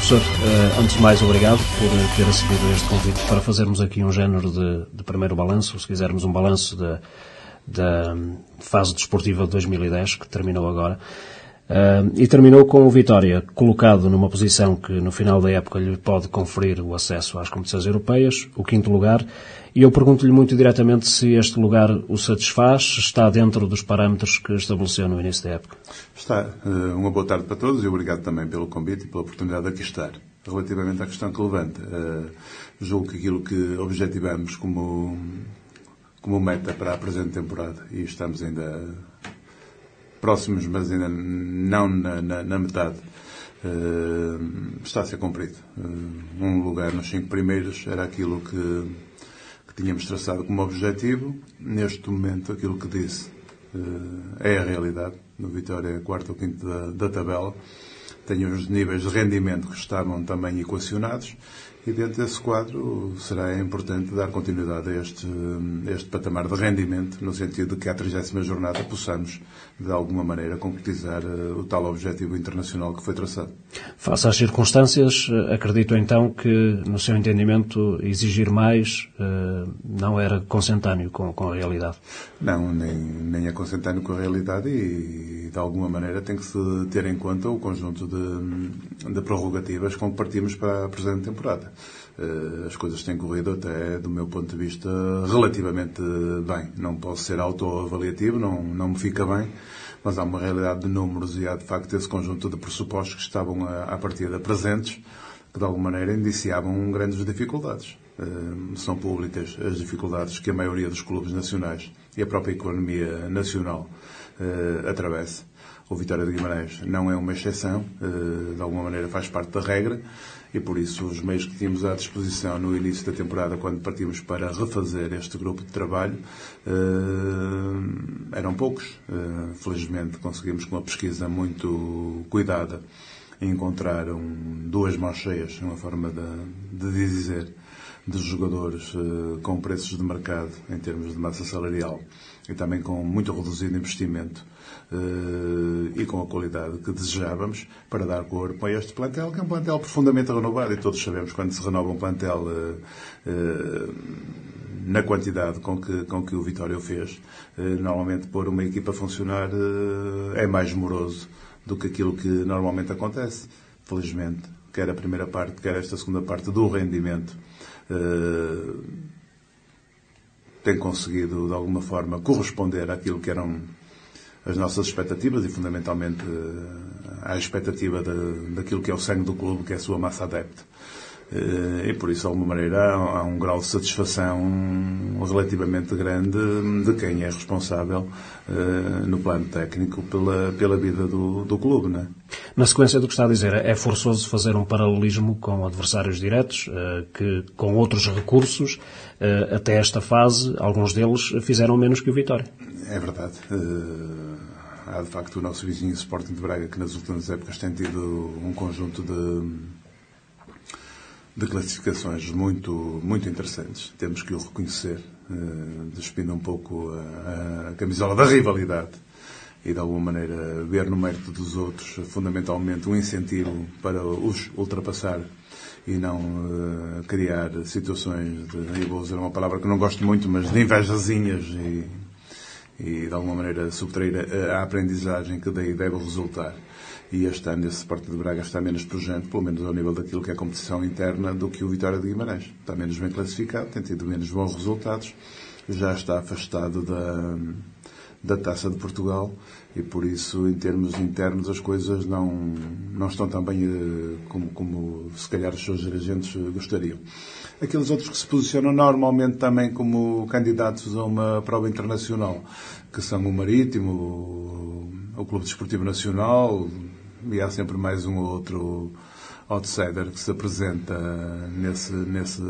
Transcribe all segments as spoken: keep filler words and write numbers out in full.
Professor, uh, antes de mais, obrigado por ter recebido este convite para fazermos aqui um género de, de primeiro balanço, se quisermos um balanço da, da fase desportiva de dois mil e dez, que terminou agora. Uh, e terminou com o Vitória colocado numa posição que no final da época lhe pode conferir o acesso às competições europeias, o quinto lugar, e eu pergunto-lhe muito diretamente se este lugar o satisfaz, se está dentro dos parâmetros que estabeleceu no início da época. Está. Uh, uma boa tarde para todos e obrigado também pelo convite e pela oportunidade de aqui estar. Relativamente à questão que levanta, uh, julgo que aquilo que objetivamos como, como meta para a presente temporada, e estamos ainda próximos, mas ainda não na, na, na metade, uh, está a ser cumprido. Uh, um lugar nos cinco primeiros era aquilo que, que tínhamos traçado como objetivo. Neste momento, aquilo que disse uh, é a realidade. No Vitória é quarto ou quinto da, da tabela. Tem os níveis de rendimento que estavam também equacionados. E dentro desse quadro será importante dar continuidade a este, a este patamar de rendimento, no sentido de que à trigésima jornada possamos, de alguma maneira, concretizar o tal objetivo internacional que foi traçado. Face às circunstâncias, acredito então que, no seu entendimento, exigir mais não era consentâneo com, com a realidade? Não, nem, nem é consentâneo com a realidade e, de alguma maneira, tem que se ter em conta o conjunto de, de prerrogativas com que partimos para a presente temporada. As coisas têm corrido até, do meu ponto de vista, relativamente bem. Não posso ser autoavaliativo, não, não me fica bem, mas há uma realidade de números e há, de facto, esse conjunto de pressupostos que estavam, à partida, presentes, que, de alguma maneira, indiciavam grandes dificuldades. São públicas as dificuldades que a maioria dos clubes nacionais e a própria economia nacional atravessa. O Vitória de Guimarães não é uma exceção, de alguma maneira faz parte da regra, e por isso os meios que tínhamos à disposição no início da temporada, quando partimos para refazer este grupo de trabalho, eram poucos. Felizmente conseguimos, com uma pesquisa muito cuidada, encontrar um, duas mãos cheias, uma forma de, de dizer, dos jogadores com preços de mercado em termos de massa salarial e também com muito reduzido investimento Uh, e com a qualidade que desejávamos para dar corpo a este plantel, que é um plantel profundamente renovado, e todos sabemos quando se renova um plantel uh, uh, na quantidade com que, com que o Vitória o fez. Uh, normalmente pôr uma equipa a funcionar uh, é mais moroso do que aquilo que normalmente acontece. Felizmente, quer a primeira parte, quer esta segunda parte do rendimento, uh, tem conseguido de alguma forma corresponder àquilo que eram as nossas expectativas e, fundamentalmente, à expectativa de, daquilo que é o sangue do clube, que é a sua massa adepta. E, por isso, de alguma maneira, há um grau de satisfação relativamente grande de quem é responsável, no plano técnico, pela, pela vida do, do clube, não é? Na sequência do que está a dizer, é forçoso fazer um paralelismo com adversários diretos, que, com outros recursos, até esta fase, alguns deles fizeram menos que o Vitória. É verdade. Há, de facto, o nosso vizinho Sporting de Braga, que nas últimas épocas tem tido um conjunto de, de classificações muito, muito interessantes. Temos que o reconhecer, despindo um pouco a, a camisola da rivalidade e, de alguma maneira, ver no mérito dos outros, fundamentalmente, um incentivo para os ultrapassar e não uh, criar situações de, e vou usar uma palavra que não gosto muito, mas de invejazinhas e, e de alguma maneira subtrair a, a aprendizagem que daí deve resultar. E este ano esse Sporting de Braga está menos pujante, pelo menos ao nível daquilo que é a competição interna, do que o Vitória de Guimarães. Está menos bem classificado, tem tido menos bons resultados, já está afastado da, da Taça de Portugal e, por isso, em termos internos, as coisas não, não estão tão bem uh, como, como, se calhar, os seus dirigentes gostariam. Aqueles outros que se posicionam normalmente também como candidatos a uma prova internacional, que são o Marítimo, o, o Clube Desportivo Nacional, e há sempre mais um ou outro outsider que se apresenta nesse, nesse,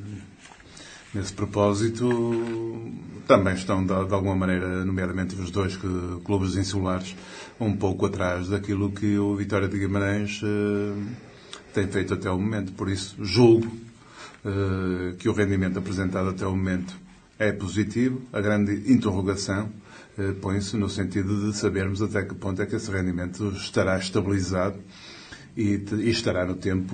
nesse propósito, também estão, de, de alguma maneira, nomeadamente os dois que, clubes insulares, um pouco atrás daquilo que o Vitória de Guimarães uh, tem feito até o momento. Por isso, julgo uh, que o rendimento apresentado até o momento é positivo. A grande interrogação põe-se no sentido de sabermos até que ponto é que esse rendimento estará estabilizado e, e estará no tempo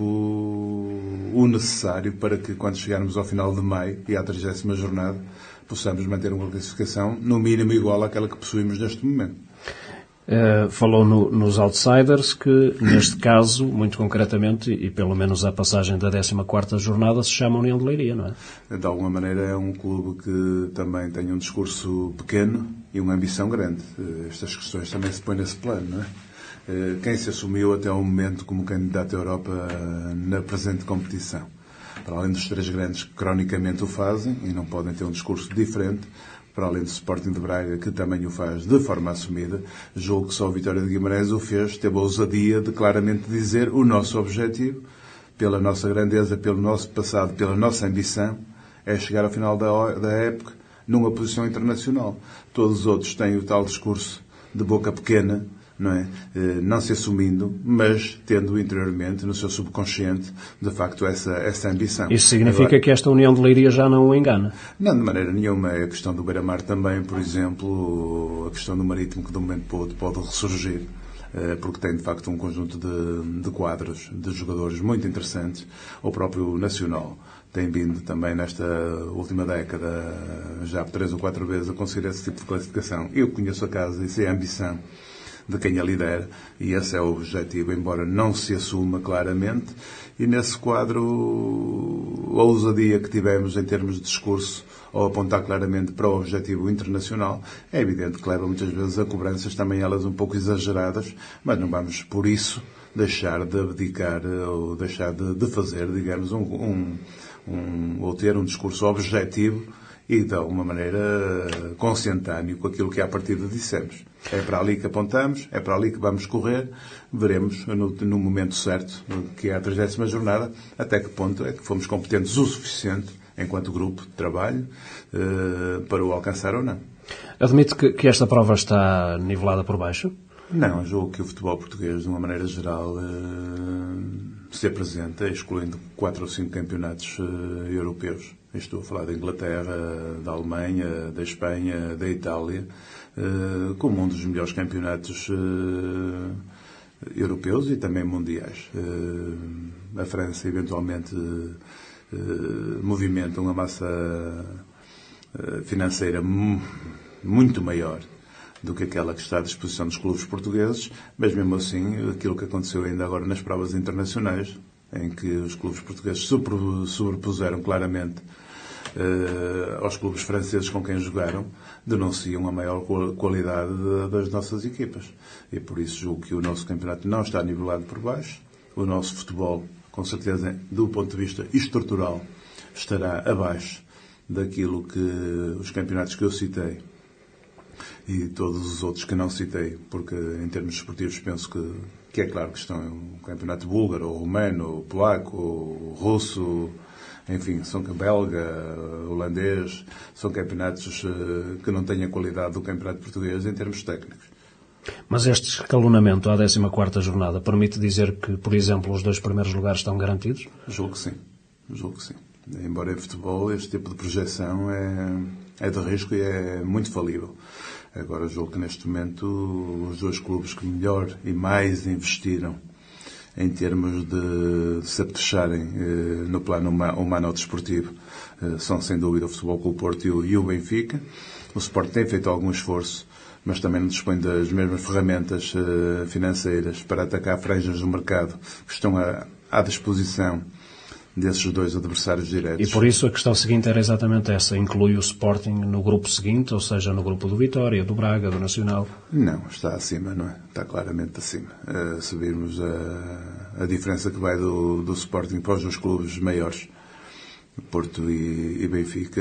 o necessário para que, quando chegarmos ao final de maio e à trigésima jornada, possamos manter uma classificação no mínimo igual àquela que possuímos neste momento. Uh, falou no, nos outsiders, que neste caso, muito concretamente, e pelo menos a passagem da décima quarta jornada, se chama União de Leiria, não é? De alguma maneira é um clube que também tem um discurso pequeno e uma ambição grande. Uh, estas questões também se põem nesse plano, não é? Uh, quem se assumiu até ao momento como candidato à Europa uh, na presente competição. Para além dos três grandes que cronicamente o fazem e não podem ter um discurso diferente, para além do Sporting de Braga, que também o faz de forma assumida, julgo que só o Vitória de Guimarães o fez, teve a ousadia de claramente dizer o nosso objetivo, pela nossa grandeza, pelo nosso passado, pela nossa ambição, é chegar ao final da, da época numa posição internacional. Todos os outros têm o tal discurso de boca pequena, não é? Não se assumindo, mas tendo interiormente, no seu subconsciente, de facto, essa, essa ambição. Isso significa Agora, que esta União de Leiria já não o engana? Não, de maneira nenhuma. A questão do Beira-Mar também, por exemplo, a questão do Marítimo, que de um momento para o outro pode ressurgir, porque tem, de facto, um conjunto de, de quadros, de jogadores muito interessantes. O próprio Nacional tem vindo também nesta última década, já por três ou quatro vezes, a conseguir esse tipo de classificação. Eu conheço a casa e sei a ambição de quem a lidera, e esse é o objetivo, embora não se assuma claramente, e nesse quadro a ousadia que tivemos em termos de discurso ao apontar claramente para o objetivo internacional, é evidente que leva muitas vezes a cobranças também elas um pouco exageradas, mas não vamos por isso deixar de abdicar ou deixar de, de fazer, digamos, um, um, um, ou ter um discurso objetivo e, de alguma maneira, consentâneo com aquilo que à partida dissemos. É para ali que apontamos, é para ali que vamos correr, veremos no, no momento certo, que é a trigésima jornada, até que ponto é que fomos competentes o suficiente, enquanto grupo de trabalho, eh, para o alcançar ou não. Admite que, que esta prova está nivelada por baixo? Não, julgo que o futebol português, de uma maneira geral, eh, se apresenta, excluindo quatro ou cinco campeonatos eh, europeus. Estou a falar da Inglaterra, da Alemanha, da Espanha, da Itália, eh, como um dos melhores campeonatos eh, europeus e também mundiais. Eh, a França, eventualmente, eh, movimenta uma massa eh, financeira mu- muito maior do que aquela que está à disposição dos clubes portugueses, mas mesmo assim, aquilo que aconteceu ainda agora nas provas internacionais, em que os clubes portugueses sobrepuseram claramente uh, aos clubes franceses com quem jogaram, denunciam a maior qualidade de, das nossas equipas. E por isso julgo que o nosso campeonato não está nivelado por baixo. O nosso futebol, com certeza, do ponto de vista estrutural, estará abaixo daquilo que os campeonatos que eu citei e todos os outros que não citei, porque em termos esportivos penso que, que é claro que estão um campeonato búlgaro, ou romeno, ou polaco, ou russo, enfim, são belga, holandês, são campeonatos que não têm a qualidade do campeonato português em termos técnicos. Mas este escalonamento à décima quarta jornada permite dizer que, por exemplo, os dois primeiros lugares estão garantidos? Julgo que sim, julgo que sim. Embora em futebol este tipo de projeção é, é de risco e é muito falível. Agora, julgo que neste momento os dois clubes que melhor e mais investiram em termos de se apetecharem eh, no plano humano-desportivo eh, são, sem dúvida, o Futebol Clube Porto e o, e o Benfica. O Sport tem feito algum esforço, mas também não dispõe das mesmas ferramentas eh, financeiras para atacar franjas do mercado que estão à, à disposição desses dois adversários diretos. E por isso a questão seguinte era exatamente essa. Inclui o Sporting no grupo seguinte, ou seja, no grupo do Vitória, do Braga, do Nacional? Não, está acima, não é? Está claramente acima. Uh, se virmos a, a diferença que vai do, do Sporting para os dois clubes maiores, Porto e, e Benfica,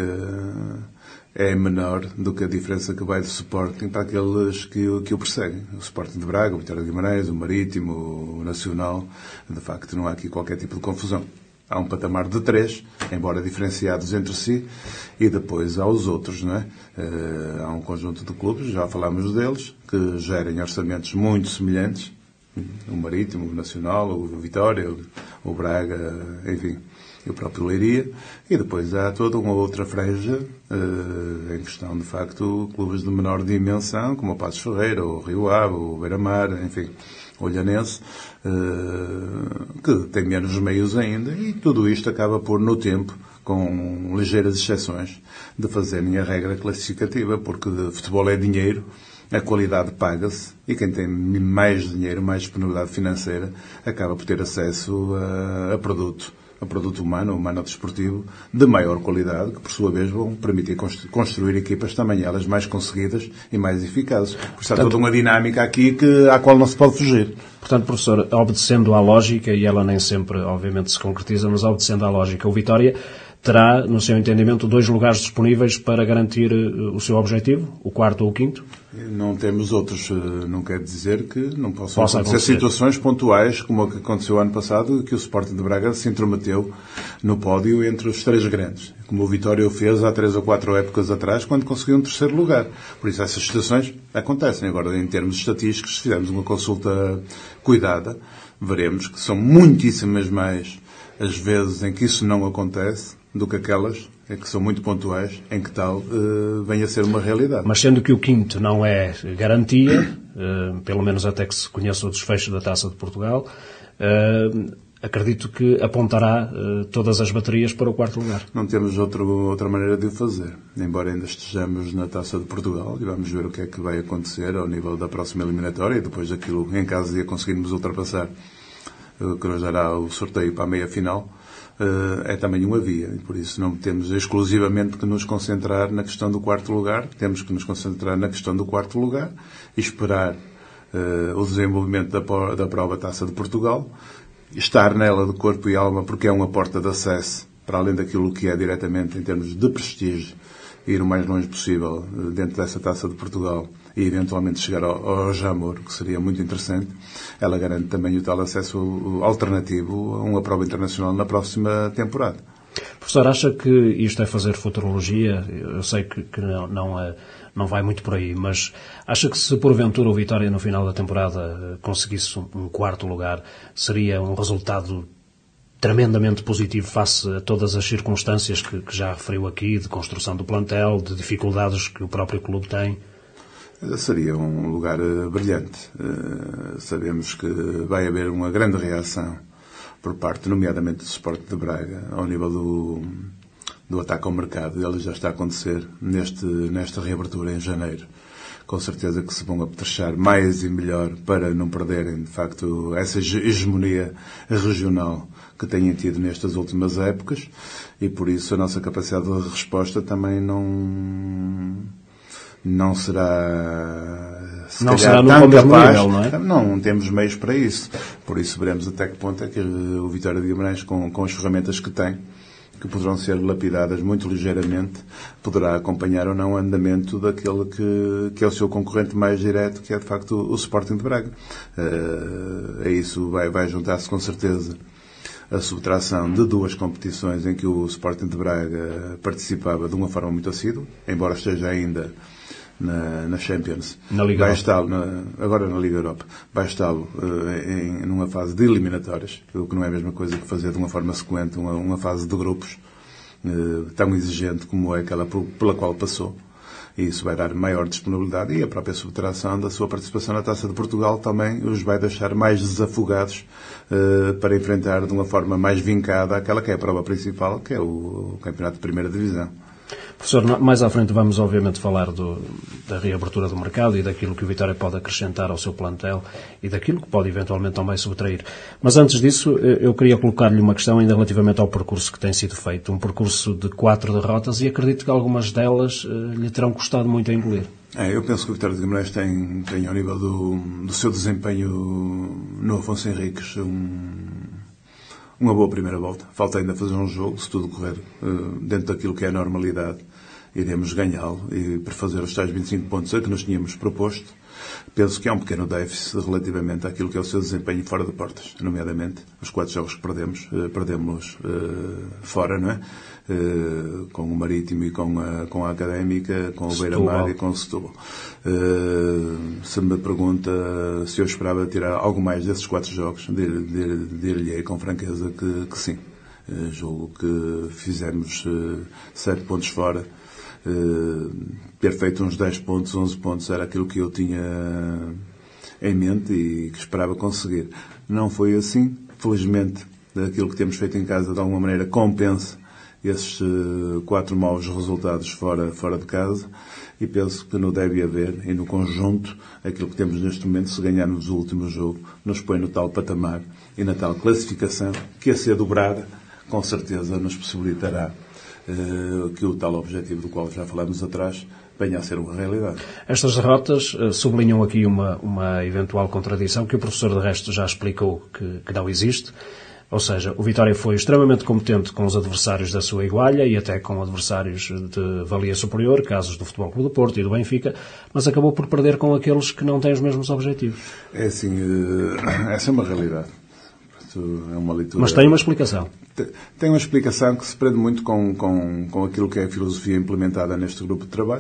é menor do que a diferença que vai do Sporting para aqueles que, que o perseguem. O Sporting de Braga, o Vitória de Guimarães, o Marítimo, o Nacional. De facto, não há aqui qualquer tipo de confusão. Há um patamar de três, embora diferenciados entre si, e depois há os outros, não é? Uh, há um conjunto de clubes, já falámos deles, que gerem orçamentos muito semelhantes. O Marítimo, o Nacional, o Vitória, o Braga, enfim. e o próprio Leiria, e depois há toda uma outra franja uh, em questão, de facto, clubes de menor dimensão, como o Passos Ferreira, o Rio Ave, o Beira-Mar, enfim, o Olhanense, uh, que tem menos meios ainda, e tudo isto acaba por, no tempo, com ligeiras exceções, de fazerem a regra classificativa, porque futebol é dinheiro, a qualidade paga-se, e quem tem mais dinheiro, mais disponibilidade financeira, acaba por ter acesso a, a produto, a produto humano, humano desportivo, de maior qualidade, que por sua vez vão permitir construir equipas também elas mais conseguidas e mais eficazes. Por isso há toda uma dinâmica aqui que, à qual não se pode fugir. Portanto, professor, obedecendo à lógica, e ela nem sempre, obviamente, se concretiza, mas obedecendo à lógica, o Vitória terá, no seu entendimento, dois lugares disponíveis para garantir o seu objetivo, o quarto ou o quinto? Não temos outros. Não quer dizer que não possam Possa acontecer, acontecer situações pontuais, como o que aconteceu ano passado, que o Sporting de Braga se intrometeu no pódio entre os três grandes, como o Vitória o fez há três ou quatro épocas atrás, quando conseguiu um terceiro lugar. Por isso, essas situações acontecem. Agora, em termos estatísticos, se fizermos uma consulta cuidada, veremos que são muitíssimas mais as vezes em que isso não acontece do que aquelas que são muito pontuais, em que tal uh, venha a ser uma realidade. Mas sendo que o quinto não é garantia, uh, pelo menos até que se conheça o desfecho da Taça de Portugal, uh, acredito que apontará uh, todas as baterias para o quarto lugar. Não temos outro, outra maneira de o fazer, embora ainda estejamos na Taça de Portugal, e vamos ver o que é que vai acontecer ao nível da próxima eliminatória, e depois daquilo, em caso de a conseguirmos ultrapassar, uh, que nos dará o sorteio para a meia-final, Uh, é também uma via, e por isso não temos exclusivamente que nos concentrar na questão do quarto lugar, temos que nos concentrar na questão do quarto lugar e esperar uh, o desenvolvimento da, da prova Taça de Portugal, estar nela de corpo e alma, porque é uma porta de acesso para além daquilo que é diretamente em termos de prestígio, ir o mais longe possível uh, dentro dessa Taça de Portugal e eventualmente chegar ao, ao Jamor, que seria muito interessante. Ela garante também o tal acesso alternativo a uma prova internacional na próxima temporada. Professor, acha que isto é fazer futurologia? Eu sei que, que não, não, é, não vai muito por aí, mas acha que se porventura o Vitória no final da temporada conseguisse um quarto lugar, seria um resultado tremendamente positivo face a todas as circunstâncias que, que já referiu aqui, de construção do plantel, de dificuldades que o próprio clube tem? Seria um lugar uh, brilhante. Uh, sabemos que vai haver uma grande reação por parte, nomeadamente do Sporting de Braga, ao nível do, do ataque ao mercado. Ele já está a acontecer neste, nesta reabertura em janeiro. Com certeza que se vão apetrechar mais e melhor para não perderem, de facto, essa hegemonia regional que têm tido nestas últimas épocas, e por isso a nossa capacidade de resposta também não... não será, se não calhar, será tão no capaz. Nível, não é? Não temos meios para isso. Por isso veremos até que ponto é que o Vitória de Guimarães, com, com as ferramentas que tem, que poderão ser lapidadas muito ligeiramente, poderá acompanhar ou não o andamento daquele que, que é o seu concorrente mais direto, que é de facto o Sporting de Braga. Uh, a isso vai, vai juntar-se com certeza a subtração de duas competições em que o Sporting de Braga participava de uma forma muito assídua, embora esteja ainda na, na Champions. Na Liga vai Europa. estar na, agora na Liga Europa. Vai estar uh, em numa fase de eliminatórias, o que não é a mesma coisa que fazer de uma forma sequente uma, uma fase de grupos uh, tão exigente como é aquela pela qual passou. E isso vai dar maior disponibilidade, e a própria subtração da sua participação na Taça de Portugal também os vai deixar mais desafogados uh, para enfrentar de uma forma mais vincada aquela que é a prova principal, que é o, o Campeonato de Primeira Divisão. Professor, mais à frente vamos obviamente falar do, da reabertura do mercado e daquilo que o Vitória pode acrescentar ao seu plantel e daquilo que pode eventualmente também subtrair. Mas antes disso, eu queria colocar-lhe uma questão ainda relativamente ao percurso que tem sido feito. Um percurso de quatro derrotas, e acredito que algumas delas uh, lhe terão custado muito a engolir. É, eu penso que o Vitória de Guimarães tem, tem ao nível do, do seu desempenho no Afonso Henriques um... uma boa primeira volta. Falta ainda fazer um jogo, se tudo correr uh, dentro daquilo que é a normalidade, iremos ganhá-lo e para fazer os tais vinte e cinco pontos a que nos tínhamos proposto. Penso que há um pequeno déficit relativamente àquilo que é o seu desempenho fora de portas, nomeadamente os quatro jogos que perdemos, uh, perdemos uh, fora, não é? Uh, com o Marítimo e com a, com a Académica, com o Beira-Mar e com o Setúbal. Uh, se me pergunta se eu esperava tirar algo mais desses quatro jogos, dir-lhe com franqueza que, que sim. Julgo que fizemos sete pontos fora. Ter feito uns dez pontos, onze pontos era aquilo que eu tinha em mente e que esperava conseguir. Não foi assim. Felizmente, aquilo que temos feito em casa, de alguma maneira, compensa esses quatro maus resultados fora, fora de casa, e penso que não deve haver, e no conjunto, aquilo que temos neste momento, se ganharmos o último jogo, nos põe no tal patamar e na tal classificação, que a ser dobrada, com certeza nos possibilitará uh, que o tal objetivo do qual já falámos atrás venha a ser uma realidade. Estas derrotas uh, sublinham aqui uma, uma eventual contradição que o professor de resto já explicou que, que não existe. Ou seja, o Vitória foi extremamente competente com os adversários da sua igualha e até com adversários de valia superior, casos do Futebol Clube do Porto e do Benfica, mas acabou por perder com aqueles que não têm os mesmos objetivos. É assim, essa é uma realidade. É uma leitura... Mas tem uma explicação. Tem uma explicação que se prende muito com, com, com aquilo que é a filosofia implementada neste grupo de trabalho,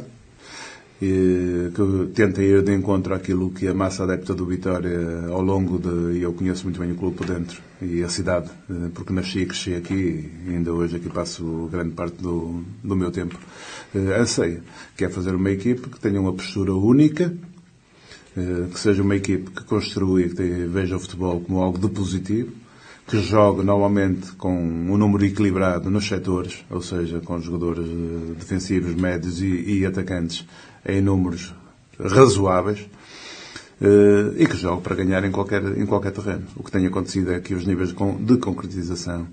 e que tenta ir de encontro àquilo que a massa adepta do Vitória ao longo de... E eu conheço muito bem o clube por dentro e a cidade, porque nasci e cresci aqui e ainda hoje aqui passo grande parte do, do meu tempo. Anseia, que é fazer uma equipe que tenha uma postura única, que seja uma equipe que construa, que veja o futebol como algo de positivo, que jogue normalmente com um número equilibrado nos setores, ou seja, com jogadores defensivos, médios e, e atacantes em números razoáveis, e que jogue para ganhar em qualquer, em qualquer terreno. O que tem acontecido é que os níveis de concretização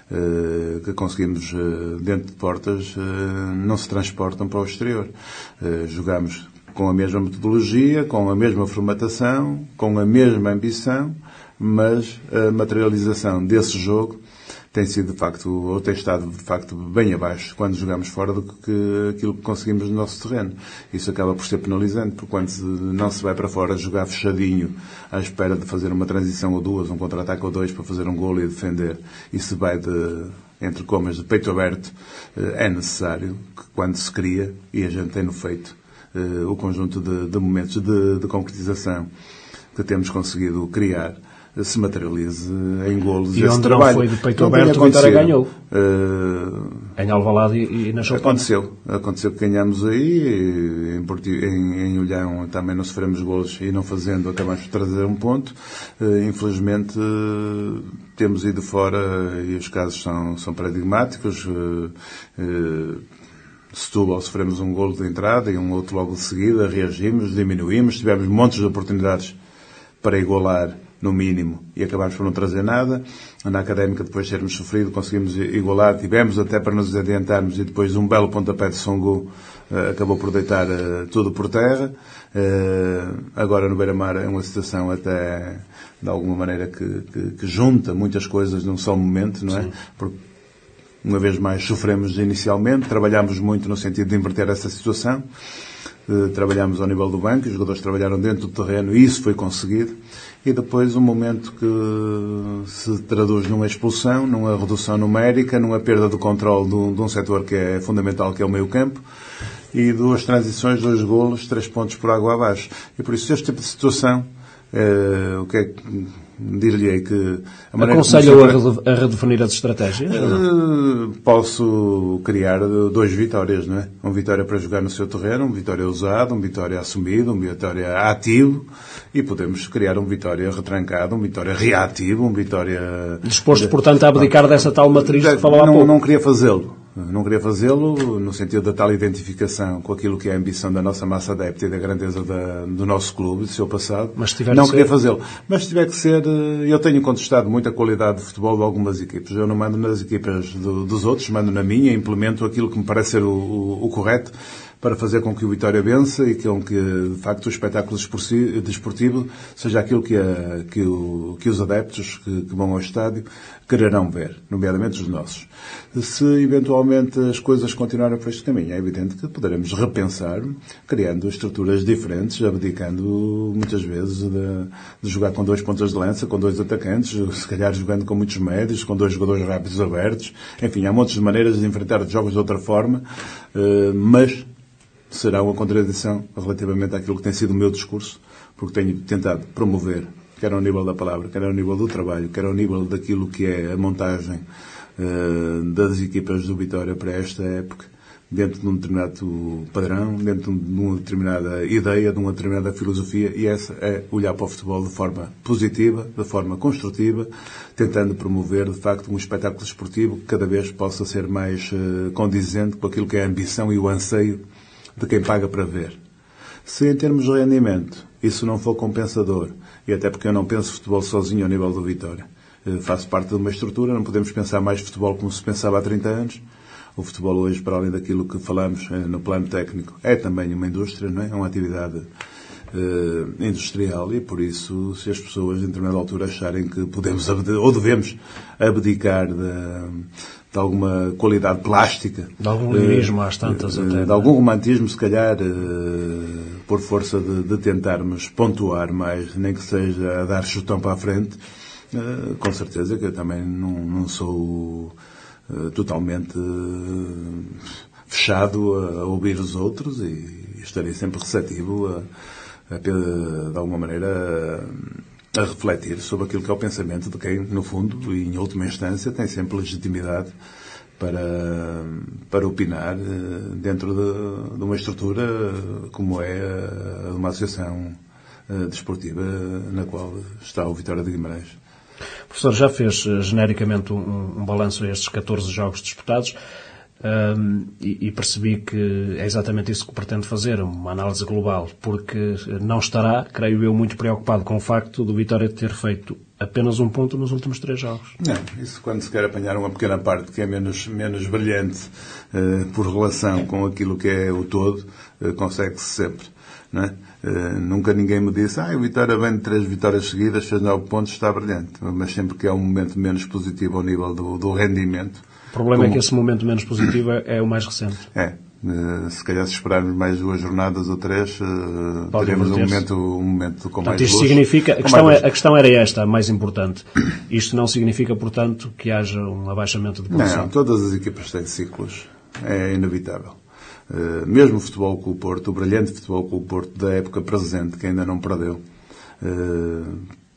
que conseguimos dentro de portas não se transportam para o exterior. Jogamos com a mesma metodologia, com a mesma formatação, com a mesma ambição, mas a materialização desse jogo tem sido de facto, ou tem estado de facto bem abaixo quando jogamos fora do que aquilo que conseguimos no nosso terreno. Isso acaba por ser penalizante, porque quando não se vai para fora jogar fechadinho à espera de fazer uma transição ou duas, um contra-ataque ou dois para fazer um golo e defender, e se vai de, entre comas, de peito aberto, é necessário que quando se cria, e a gente tem no feito, o conjunto de, de momentos de, de concretização que temos conseguido criar, se materialize em golos. E onde não foi de peito aberto, o Vitória ganhou. Uh, em Alvalade e, e na Choupana. Aconteceu. Aconteceu que ganhamos aí, em, em, em Olhão também não sofremos golos e não fazendo, acabamos de trazer um ponto. Uh, infelizmente, uh, temos ido fora e os casos são, são paradigmáticos. Uh, uh, Setúbal sofremos um golo de entrada e um outro logo de seguida, reagimos, diminuímos, tivemos montes de oportunidades para igualar no mínimo e acabámos por não trazer nada. Na Académica, depois de termos sofrido, conseguimos igualar, tivemos até para nos adiantarmos e depois um belo pontapé de Songo uh, acabou por deitar uh, tudo por terra. Uh, agora no Beira-Mar é uma situação até de alguma maneira que, que, que junta muitas coisas num só momento, não é? Sim. Porque uma vez mais sofremos inicialmente, trabalhámos muito no sentido de inverter essa situação, uh, trabalhámos ao nível do banco, os jogadores trabalharam dentro do terreno e isso foi conseguido. E depois um momento que se traduz numa expulsão, numa redução numérica, numa perda de controle de um, de um setor que é fundamental, que é o meio-campo, e duas transições, dois golos, três pontos por água abaixo. E por isso este tipo de situação, eh, o que é que dir-lhe-ei que... Aconselho a, a redefinir as estratégias? Uh, posso criar duas vitórias, não é? Uma vitória para jogar no seu terreno, uma vitória usada, uma vitória assumida, uma vitória ativo, e podemos criar uma vitória retrancada, uma vitória reativa, uma vitória... Disposto, portanto, a abdicar dessa tal matriz de que falou há não, pouco. Não queria fazê-lo. Não queria fazê-lo no sentido da tal identificação com aquilo que é a ambição da nossa massa adepta e da grandeza da, do nosso clube, do seu passado. Mas se tiver não que queria ser... fazê-lo. Mas se tiver que ser... Eu tenho contestado muito a qualidade de futebol de algumas equipes. Eu não mando nas equipas do, dos outros, mando na minha, implemento aquilo que me parece ser o, o, o correto para fazer com que o Vitória vença e com que, de facto, o espetáculo desportivo seja aquilo que, a, que, o, que os adeptos que, que vão ao estádio quererão ver, nomeadamente os nossos. Se, eventualmente, as coisas continuarem por este caminho, é evidente que poderemos repensar, criando estruturas diferentes, abdicando, muitas vezes, de, de jogar com dois pontas de lança, com dois atacantes, se calhar jogando com muitos médios, com dois jogadores rápidos abertos. Enfim, há montes de maneiras de enfrentar os jogos de outra forma, mas será uma contradição relativamente àquilo que tem sido o meu discurso, porque tenho tentado promover, quer ao nível da palavra, quer ao nível do trabalho, quer ao nível daquilo que é a montagem das equipas do Vitória para esta época, dentro de um determinado padrão, dentro de uma determinada ideia, de uma determinada filosofia, e essa é olhar para o futebol de forma positiva, de forma construtiva, tentando promover, de facto, um espetáculo esportivo que cada vez possa ser mais uh, condizente com aquilo que é a ambição e o anseio de quem paga para ver. Se, em termos de rendimento, isso não for compensador, e até porque eu não penso futebol sozinho ao nível do Vitória, uh, faço parte de uma estrutura, não podemos pensar mais futebol como se pensava há trinta anos. O futebol hoje, para além daquilo que falamos no plano técnico, é também uma indústria, não é? É uma atividade uh, industrial e, por isso, se as pessoas, em determinada altura, acharem que podemos ou devemos abdicar de, de alguma qualidade plástica... De algum lirismo, uh, às tantas, uh, até. De algum romantismo, se calhar, uh, por força de, de tentarmos pontuar mais, nem que seja a dar chutão para a frente, uh, com certeza que eu também não, não sou... totalmente fechado a ouvir os outros e estarei sempre receptivo a, a, de alguma maneira a, a refletir sobre aquilo que é o pensamento de quem, no fundo e em última instância, tem sempre legitimidade para, para opinar dentro de, de uma estrutura como é a de uma associação desportiva na qual está o Vitória de Guimarães. Professor, já fez genericamente um, um balanço a estes catorze jogos disputados um, e, e percebi que é exatamente isso que pretende fazer, uma análise global, porque não estará, creio eu, muito preocupado com o facto do Vitória ter feito apenas um ponto nos últimos três jogos. Não, isso quando se quer apanhar uma pequena parte que é menos, menos brilhante uh, por relação com aquilo que é o todo, uh, consegue-se sempre. Não é? Uh, nunca ninguém me disse ah, o Vitória vem de três vitórias seguidas, fez nove pontos, está brilhante. Mas sempre que é um momento menos positivo ao nível do, do rendimento... O problema como... é que esse momento menos positivo é, é o mais recente. É. Uh, se calhar se esperarmos mais duas jornadas ou três, uh, teremos um momento, um momento com portanto, mais isto luz. Significa, a, questão é, a questão era esta, a mais importante. Isto não significa, portanto, que haja um abaixamento de produção? Não, todas as equipas têm ciclos. É inevitável. Uh, mesmo o Futebol Clube Porto, o brilhante Futebol Clube Porto da época presente, que ainda não perdeu, uh,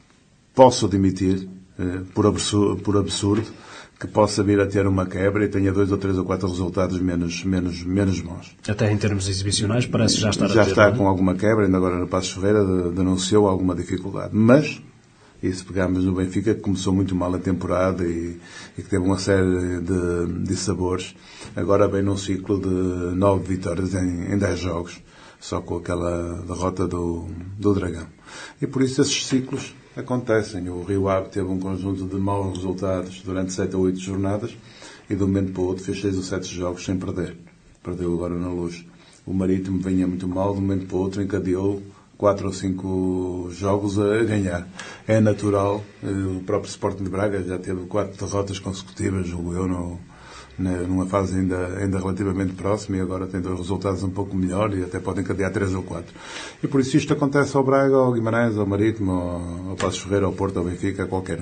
posso admitir, uh, por, absurdo, por absurdo, que possa vir a ter uma quebra e tenha dois ou três ou quatro resultados menos, menos, menos bons. Até em termos exibicionais parece já estar já a ter, está não? Com alguma quebra, ainda agora no Passos Ferreira denunciou alguma dificuldade. Mas, e se pegarmos no Benfica, que começou muito mal a temporada e, e que teve uma série de, de sabores, agora vem num ciclo de nove vitórias em, em dez jogos, só com aquela derrota do, do Dragão. E por isso esses ciclos acontecem. O Rio Ave teve um conjunto de maus resultados durante sete ou oito jornadas e de um momento para o outro fez seis ou sete jogos sem perder. Perdeu agora na Luz. O Marítimo vinha muito mal, de um momento para o outro encadeou quatro ou cinco jogos a ganhar. É natural. O próprio Sporting de Braga já teve quatro derrotas consecutivas, julgo eu, no, numa fase ainda, ainda relativamente próxima, e agora tem dois resultados um pouco melhor e até podem encadear três ou quatro. E por isso isto acontece ao Braga, ao Guimarães, ao Marítimo, ao, ao Passos Ferreira, ao Porto, ao Benfica, a qualquer um.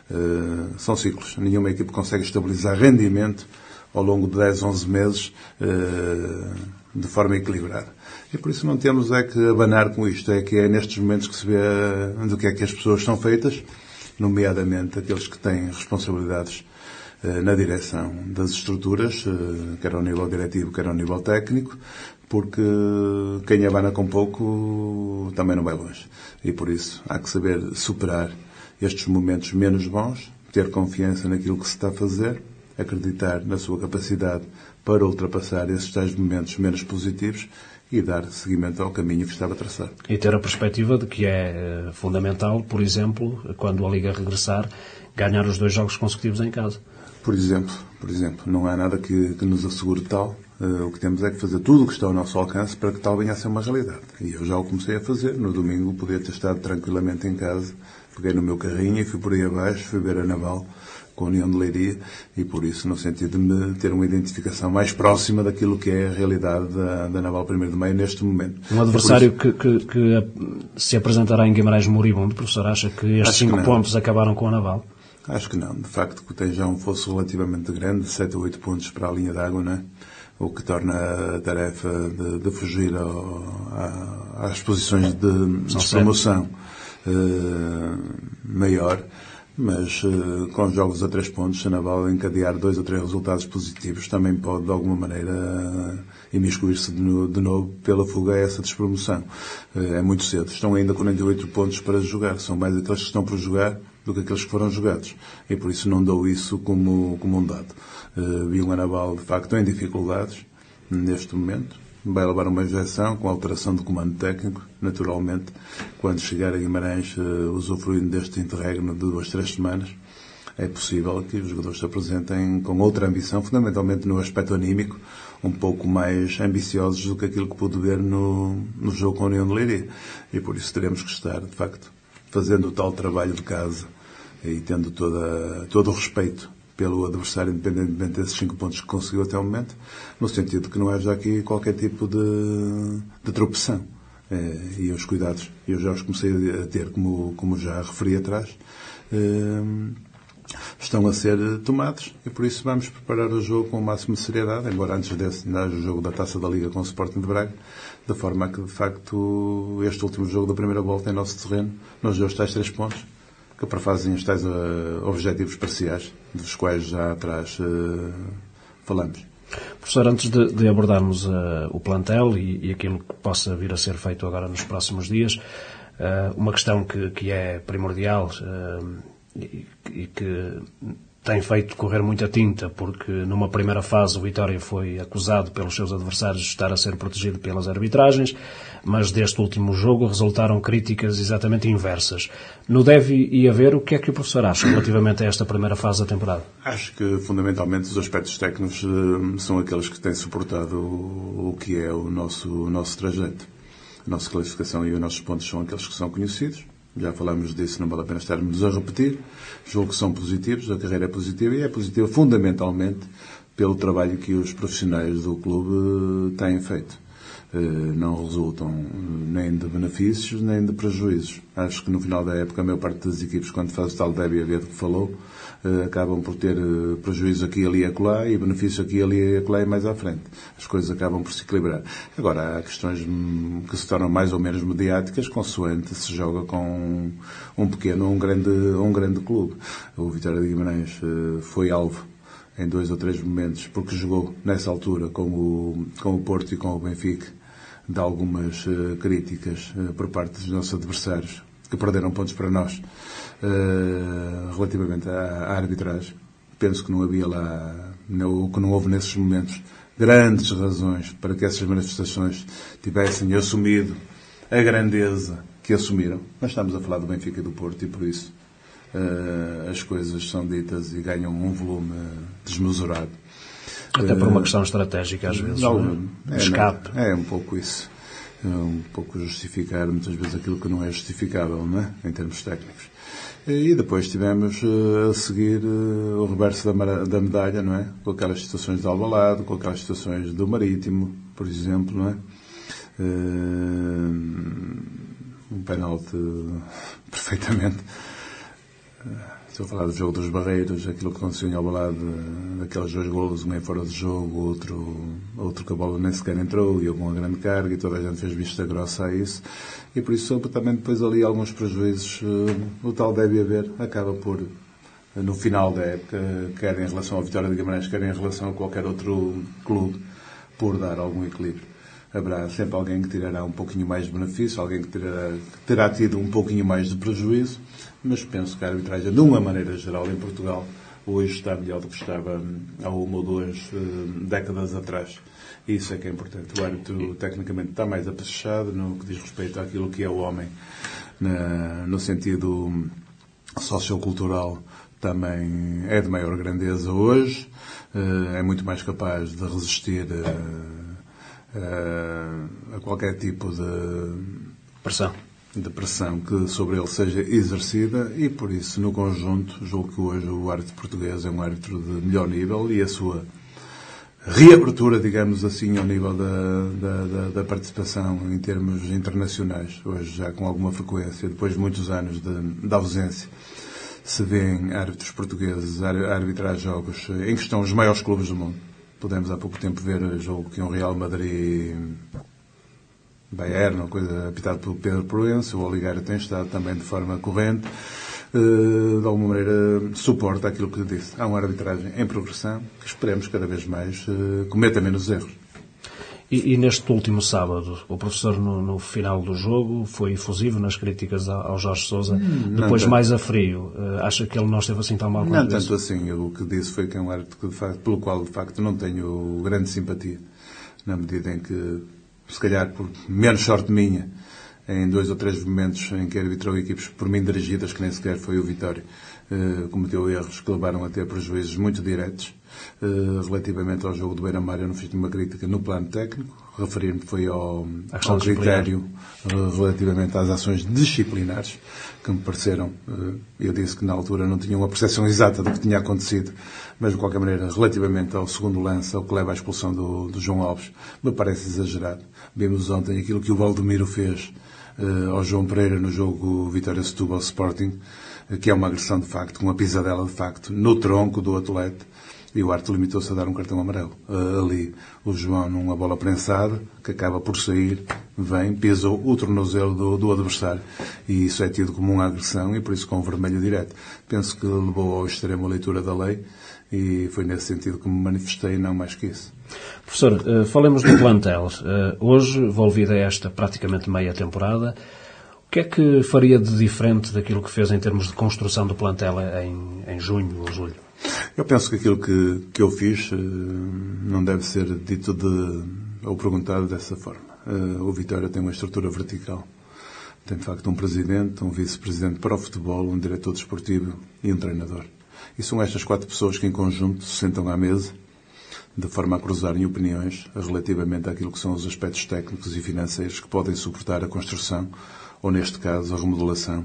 Uh, são ciclos. Nenhuma equipe consegue estabilizar rendimento ao longo de dez, onze meses uh, de forma equilibrada. E por isso não temos é que abanar com isto. É que é nestes momentos que se vê do que é que as pessoas são feitas, nomeadamente aqueles que têm responsabilidades na direção das estruturas, quer ao nível diretivo, quer ao nível técnico, porque quem abana com pouco também não vai longe. E por isso há que saber superar estes momentos menos bons, ter confiança naquilo que se está a fazer, acreditar na sua capacidade para ultrapassar esses tais momentos menos positivos e dar seguimento ao caminho que estava traçado. E ter a perspectiva de que é fundamental, por exemplo, quando a Liga regressar, ganhar os dois jogos consecutivos em casa. Por exemplo, por exemplo, não há nada que, que nos assegure tal. Uh, o que temos é que fazer tudo o que está ao nosso alcance para que tal venha a ser uma realidade. E eu já o comecei a fazer. No domingo podia ter estado tranquilamente em casa, peguei no meu carrinho e fui por aí abaixo, fui ver a Naval com a União de Leiria, e por isso, no sentido de me ter uma identificação mais próxima daquilo que é a realidade da, da Naval primeiro de Maio neste momento. Um adversário isso... que, que, que se apresentará em Guimarães moribundo, professor, acha que estes Acho cinco que pontos acabaram com a Naval? Acho que não. De facto, que tem já um fosso relativamente grande, sete ou oito pontos para a linha d'água, não é? O que torna a tarefa de, de fugir ao, a, às posições de, de promoção uh, maior. mas uh, com jogos a três pontos, se a Naval encadear dois ou três resultados positivos, também pode, de alguma maneira, uh, imiscuir-se de, no, de novo pela fuga a essa despromoção. Uh, é muito cedo. Estão ainda quarenta e oito pontos para jogar. São mais aqueles que estão por jogar do que aqueles que foram jogados. E por isso não dou isso como, como um dado. Uh, vi um Naval, de facto, em dificuldades, neste momento. Vai levar uma injeção com alteração do comando técnico, naturalmente, quando chegar a Guimarães, uh, usufruindo deste interregno de duas, três semanas, é possível que os jogadores se apresentem com outra ambição, fundamentalmente no aspecto anímico, um pouco mais ambiciosos do que aquilo que pude ver no, no jogo com a União de Leiria. E por isso teremos que estar, de facto, fazendo o tal trabalho de casa e tendo toda, todo o respeito pelo adversário, independentemente desses cinco pontos que conseguiu até o momento, no sentido de que não haja aqui qualquer tipo de, de tropeção. É, e os cuidados, eu já os comecei a ter, como, como já referi atrás, é, estão a ser tomados e por isso vamos preparar o jogo com o máximo de seriedade, embora antes desse ainda haja o jogo da Taça da Liga com o Sporting de Braga, de forma a que, de facto, este último jogo da primeira volta em nosso terreno nos deu os tais três pontos, que prefazem os tais uh, objetivos parciais, dos quais já atrás uh, falamos. Professor, antes de, de abordarmos uh, o plantel e, e aquilo que possa vir a ser feito agora nos próximos dias, uh, uma questão que, que é primordial uh, e, e que tem feito correr muita tinta, porque numa primeira fase o Vitória foi acusado pelos seus adversários de estar a ser protegido pelas arbitragens, mas deste último jogo resultaram críticas exatamente inversas. No deve e haver, o que é que o professor acha relativamente a esta primeira fase da temporada? Acho que, fundamentalmente, os aspectos técnicos uh, são aqueles que têm suportado o, o que é o nosso, o nosso trajeto. A nossa classificação e os nossos pontos são aqueles que são conhecidos. Já falámos disso, não vale a pena estarmos a repetir. Julgo que são positivos, a carreira é positiva e é positiva fundamentalmente pelo trabalho que os profissionais do clube têm feito. Não resultam nem de benefícios nem de prejuízos. Acho que no final da época a maior parte das equipes, quando faz o tal débito a ver que falou, acabam por ter prejuízo aqui, ali e acolá e benefício aqui, ali e acolá e mais à frente. As coisas acabam por se equilibrar. Agora, há questões que se tornam mais ou menos mediáticas consoante se joga com um pequeno ou um grande, um grande clube. O Vitória de Guimarães foi alvo em dois ou três momentos, porque jogou nessa altura com o, com o Porto e com o Benfica, de algumas uh, críticas uh, por parte dos nossos adversários, que perderam pontos para nós, uh, relativamente à, à arbitragem. Penso que não havia lá, não, que não houve nesses momentos grandes razões para que essas manifestações tivessem assumido a grandeza que assumiram. Mas estamos a falar do Benfica e do Porto e por isso uh, as coisas são ditas e ganham um volume desmesurado. Até por uma questão estratégica, às vezes, não, não é? É, escape. É, é um pouco isso. É um pouco justificar, muitas vezes, aquilo que não é justificável, não é? Em termos técnicos. E depois tivemos uh, a seguir uh, o reverso da, da medalha, não é? Com aquelas situações de Alvalade, com aquelas situações do Marítimo, por exemplo, não é? Uh, um penalti perfeitamente... Uh, Estou a falar do jogo dos Barreiros, aquilo que aconteceu em Alvalade, daqueles dois golos, um em fora de jogo, outro, outro que a bola nem sequer entrou, e houve uma grande carga, e toda a gente fez vista grossa a isso. E por isso, também depois ali alguns prejuízos, o tal deve haver, acaba por, no final da época, quer em relação ao Vitória de Guimarães, quer em relação a qualquer outro clube, por dar algum equilíbrio. Haverá sempre alguém que tirará um pouquinho mais de benefício, alguém que terá, que terá tido um pouquinho mais de prejuízo, mas penso que a arbitragem, de uma maneira geral, em Portugal, hoje está melhor do que estava há uma ou duas uh, décadas atrás. E isso é que é importante. O árbitro, tecnicamente, está mais apechado no que diz respeito àquilo que é o homem, na, no sentido sociocultural, também é de maior grandeza hoje, uh, é muito mais capaz de resistir uh, uh, a qualquer tipo de pressão. de pressão que sobre ele seja exercida e, por isso, no conjunto, julgo que hoje o árbitro português é um árbitro de melhor nível e a sua reabertura, digamos assim, ao nível da, da, da, da participação em termos internacionais, hoje já com alguma frequência, depois de muitos anos de, de ausência, se vêem árbitros portugueses a arbitrar jogos em que estão os maiores clubes do mundo. Pudemos há pouco tempo ver o jogo que é um Real Madrid... Bayern, uma coisa apitada pelo Pedro Proença, o Oliveira tem estado também de forma corrente. de alguma maneira, suporta aquilo que disse. Há uma arbitragem em progressão que esperemos cada vez mais cometa menos erros. E, e neste último sábado, o professor, no, no final do jogo, foi efusivo nas críticas ao Jorge Sousa, hum, depois tanto, mais a frio. Acha que ele não esteve assim tão mal quanto Não isso? tanto assim. Eu, o que disse foi que é um árbitro pelo qual, de facto, não tenho grande simpatia, na medida em que, se calhar, por menos sorte minha, em dois ou três momentos em que arbitrou equipes por mim dirigidas, que nem sequer foi o Vitória, uh, cometeu erros que levaram a ter prejuízos muito diretos. Uh, relativamente ao jogo do Beira-Mar, eu não fiz nenhuma crítica no plano técnico, referir-me foi ao, ao critério uh, relativamente às ações disciplinares, que me pareceram, uh, eu disse que na altura não tinha uma percepção exata do que tinha acontecido, mas de qualquer maneira, relativamente ao segundo lance, ao que leva à expulsão do, do João Alves, me parece exagerado. Vimos ontem aquilo que o Valdemiro fez uh, ao João Pereira no jogo Vitória Setúbal Sporting, uh, que é uma agressão de facto, uma pisadela de facto, no tronco do atleta. E o árbitro limitou-se a dar um cartão amarelo. Uh, ali, o João, numa bola prensada, que acaba por sair, vem, pisou o tornozelo do, do adversário. E isso é tido como uma agressão e, por isso, com o vermelho direto. Penso que levou ao extremo a leitura da lei e foi nesse sentido que me manifestei, não mais que isso. Professor, uh, falemos do plantel. Uh, hoje, envolvido a esta praticamente meia temporada, o que é que faria de diferente daquilo que fez em termos de construção do plantel em, em junho ou julho? Eu penso que aquilo que, que eu fiz uh, não deve ser dito de, ou perguntado dessa forma. Uh, o Vitória tem uma estrutura vertical. Tem, de facto, um presidente, um vice-presidente para o futebol, um diretor desportivo e um treinador. E são estas quatro pessoas que, em conjunto, se sentam à mesa, de forma a cruzarem opiniões relativamente àquilo que são os aspectos técnicos e financeiros que podem suportar a construção, ou, neste caso, a remodelação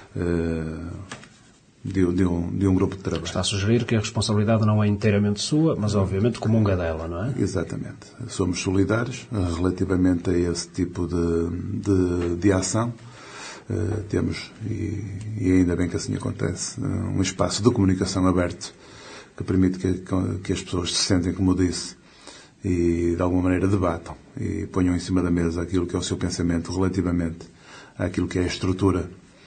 uh, De, de, um, de um grupo de trabalho. Está a sugerir que a responsabilidade não é inteiramente sua, mas obviamente comunga dela, não é? Exatamente. Somos solidários relativamente a esse tipo de, de, de ação. Uh, temos, e, e ainda bem que assim acontece, um espaço de comunicação aberto que permite que, que as pessoas se sentem, como disse, e de alguma maneira debatam e ponham em cima da mesa aquilo que é o seu pensamento relativamente àquilo que é a estrutura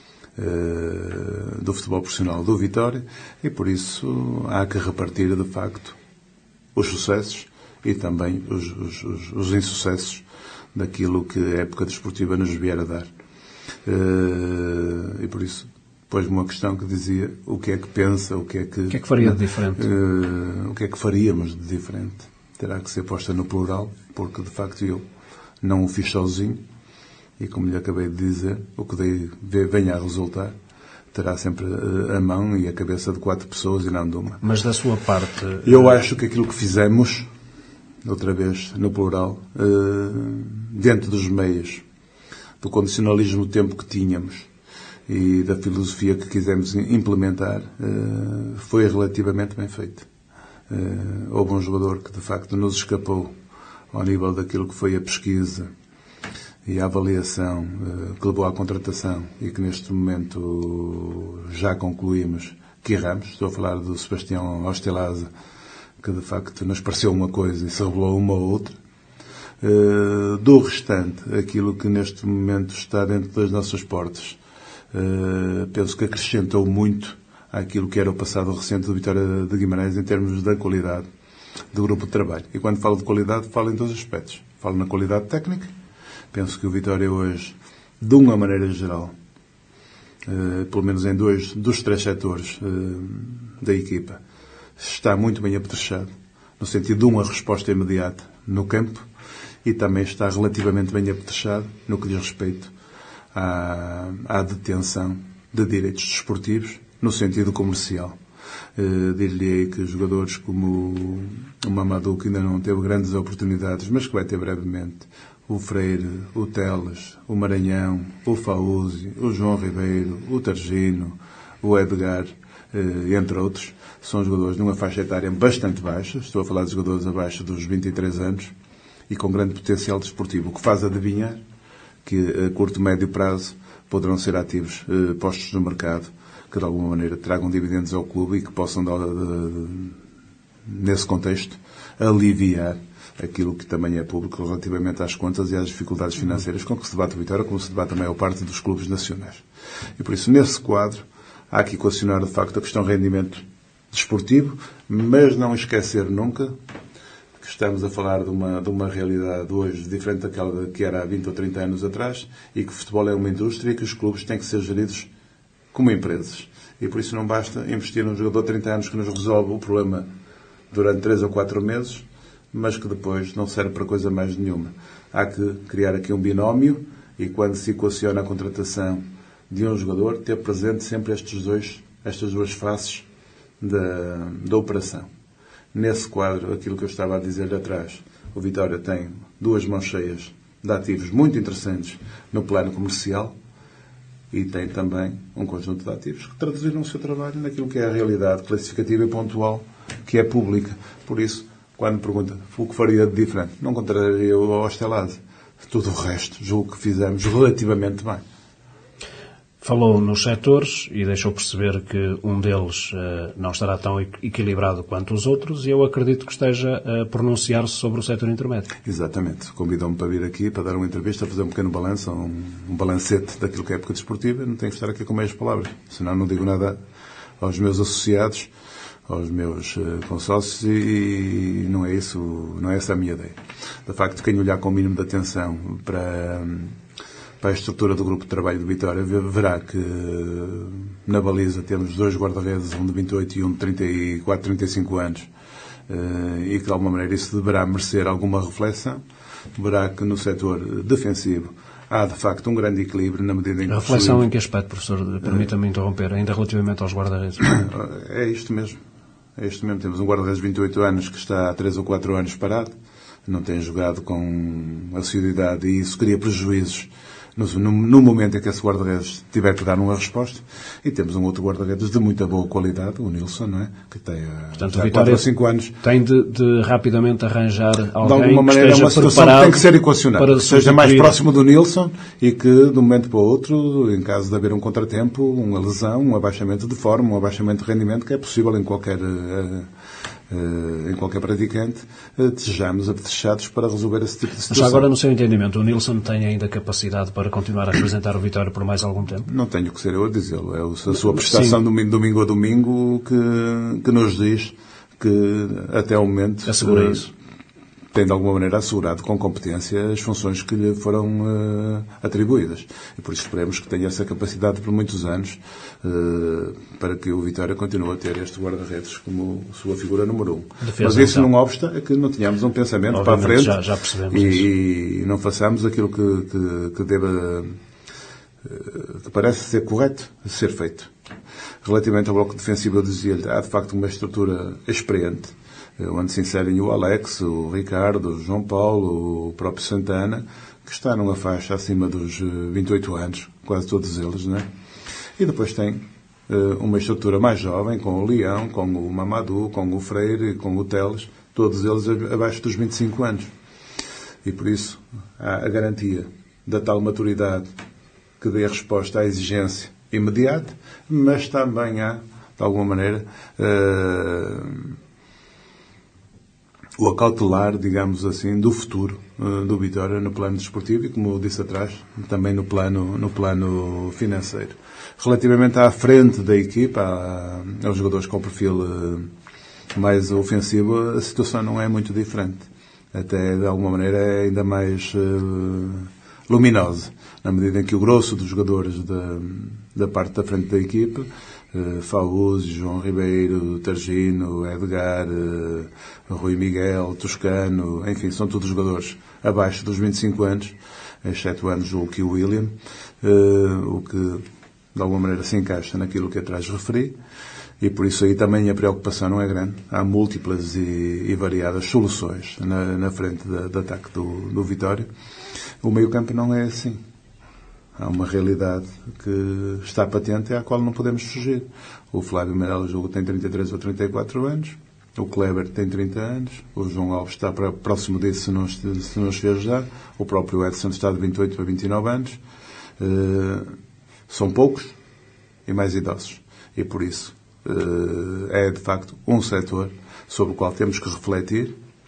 do futebol profissional do Vitória e, por isso, há que repartir, de facto, os sucessos e também os, os, os, os insucessos daquilo que a época desportiva nos vier a dar. E, por isso, pôs-me uma questão que dizia o que é que pensa, o que é que... O que é que faria de diferente? O que é que faríamos de diferente? Terá que ser posta no plural, porque, de facto, eu não o fiz sozinho. E, como lhe acabei de dizer, o que venha a resultar terá sempre a mão e a cabeça de quatro pessoas e não de uma. Mas da sua parte... Eu acho que aquilo que fizemos, outra vez no plural, dentro dos meios, do condicionalismo do tempo que tínhamos e da filosofia que quisemos implementar, foi relativamente bem feito. Houve um jogador que, de facto, nos escapou ao nível daquilo que foi a pesquisa e a avaliação uh, que levou à contratação e que neste momento já concluímos que erramos. Estou a falar do Sebastião Hostelaza, que de facto nos pareceu uma coisa e se revelou uma ou outra. Uh, do restante, aquilo que neste momento está dentro das nossas portas, uh, penso que acrescentou muito àquilo que era o passado recente do Vitória de Guimarães em termos da qualidade do grupo de trabalho. E quando falo de qualidade, falo em dois aspectos. Falo na qualidade técnica. Penso que o Vitória hoje, de uma maneira geral, uh, pelo menos em dois dos três setores uh, da equipa, está muito bem apetrechado, no sentido de uma resposta imediata no campo, e também está relativamente bem apetrechado no que diz respeito à, à detenção de direitos desportivos, no sentido comercial. Uh, Dir-lhe-ei que jogadores como o Mamadou, que ainda não teve grandes oportunidades, mas que vai ter brevemente, o Freire, o Teles, o Maranhão, o Faúzi, o João Ribeiro, o Targino, o Edgar, eh, entre outros, são jogadores de uma faixa etária bastante baixa. Estou a falar de jogadores abaixo dos vinte e três anos e com grande potencial desportivo, o que faz adivinhar que a curto e médio prazo poderão ser ativos, eh, postos no mercado, que de alguma maneira tragam dividendos ao clube e que possam, de, de, de, nesse contexto, aliviar aquilo que também é público relativamente às contas e às dificuldades financeiras com que se debate o Vitória, como se debate a maior parte dos clubes nacionais. E por isso, nesse quadro, há que equacionar, de facto, a questão de rendimento desportivo, mas não esquecer nunca que estamos a falar de uma, de uma realidade hoje diferente daquela que era há vinte ou trinta anos atrás e que o futebol é uma indústria e que os clubes têm que ser geridos como empresas. E por isso não basta investir num jogador de trinta anos que nos resolve o problema durante três ou quatro meses, mas que depois não serve para coisa mais nenhuma. Há que criar aqui um binómio e, quando se equaciona a contratação de um jogador, ter presente sempre estes dois, estas duas faces da, da operação. Nesse quadro, aquilo que eu estava a dizer atrás, o Vitória tem duas mãos cheias de ativos muito interessantes no plano comercial e tem também um conjunto de ativos que traduziram o seu trabalho naquilo que é a realidade classificativa e pontual, que é pública. Por isso, quando me pergunta o que faria de diferente, não contraria eu ao Hostelade. Tudo o resto, julgo que fizemos relativamente bem. Falou nos setores e deixou perceber que um deles uh, não estará tão equilibrado quanto os outros e eu acredito que esteja a pronunciar-se sobre o setor intermédio. Exatamente. Convidou-me para vir aqui, para dar uma entrevista, fazer um pequeno balanço, um, um balancete daquilo que é a época desportiva. Eu não tenho que estar aqui com meias palavras, senão não digo nada aos meus associados, aos meus uh, consórcios e, e não é isso, não é essa a minha ideia. De facto, quem olhar com o mínimo de atenção para... Um, para a estrutura do grupo de trabalho de Vitória, verá que na baliza temos dois guarda-redes, um de vinte e oito e um de trinta e quatro, trinta e cinco anos, e que de alguma maneira isso deverá merecer alguma reflexão. Verá que no setor defensivo há de facto um grande equilíbrio na medida em que... A reflexão possuímos... em que aspecto, professor? Permita-me interromper, ainda relativamente aos guarda-redes. É isto mesmo. É isto mesmo. Temos um guarda-redes de vinte e oito anos que está há três ou quatro anos parado, não tem jogado com assiduidade e isso cria prejuízos No, no momento em que esse guarda-redes tiver que dar uma resposta, e temos um outro guarda-redes de muita boa qualidade, o Nilson, não é? Que tem quatro ou cinco anos. Tem de, de rapidamente arranjar alguém de alguma maneira, que esteja é uma situação que tem que ser equacionada, que seja mais próximo do Nilson e que, de um momento para o outro, em caso de haver um contratempo, uma lesão, um abaixamento de forma, um abaixamento de rendimento, que é possível em qualquer... Uh, Uh, em qualquer praticante, uh, desejamos apetrechados para resolver esse tipo de situação. Mas agora, no seu entendimento, o Nilson tem ainda capacidade para continuar a representar o Vitória por mais algum tempo? Não tenho que ser eu a dizê-lo. É a sua prestação domingo, domingo a domingo que, que nos diz que, até ao momento... Assegura isso. Tem de alguma maneira assegurado com competência as funções que lhe foram uh, atribuídas. E por isso esperemos que tenha essa capacidade por muitos anos uh, para que o Vitória continue a ter este guarda-redes como sua figura número um. Defesa, Mas isso então. Não obsta a que não tenhamos um pensamento Obviamente, para a frente já, já percebemos e, isso. e não façamos aquilo que, que, que deva uh, que parece ser correto ser feito. Relativamente ao bloco defensivo, eu dizia-lhe, há de facto uma estrutura experiente, onde se inserem o Alex, o Ricardo, o João Paulo, o próprio Santana, que está numa faixa acima dos vinte e oito anos, quase todos eles, não é? E depois tem uh, uma estrutura mais jovem, com o Leão, com o Mamadou, com o Freire, com o Teles, todos eles abaixo dos vinte e cinco anos. E por isso há a garantia da tal maturidade que dê a resposta à exigência imediata, mas também há, de alguma maneira, uh, o acautelar, digamos assim, do futuro uh, do Vitória no plano desportivo e, como eu disse atrás, também no plano, no plano financeiro. Relativamente à frente da equipa, à, aos jogadores com perfil uh, mais ofensivo, a situação não é muito diferente. Até, de alguma maneira, é ainda mais uh, luminosa, na medida em que o grosso dos jogadores da, da parte da frente da equipa, Uh, Faúzi, João Ribeiro, Targino, Edgar, uh, Rui Miguel, Toscano, enfim, são todos jogadores abaixo dos vinte e cinco anos, exceto anos o que o William, uh, o que de alguma maneira se encaixa naquilo que atrás referi, e por isso aí também a preocupação não é grande. Há múltiplas e, e variadas soluções na, na frente de ataque do, do Vitória. O meio-campo não é assim. Há uma realidade que está patente e à qual não podemos fugir. O Flávio Meirelles julgo tem trinta e três ou trinta e quatro anos, o Kleber tem trinta anos, o João Alves está próximo disso se não, se não esteja já, o próprio Edson está de vinte e oito a vinte e nove anos. Uh, são poucos e mais idosos. E por isso uh, é de facto um setor sobre o qual temos que refletir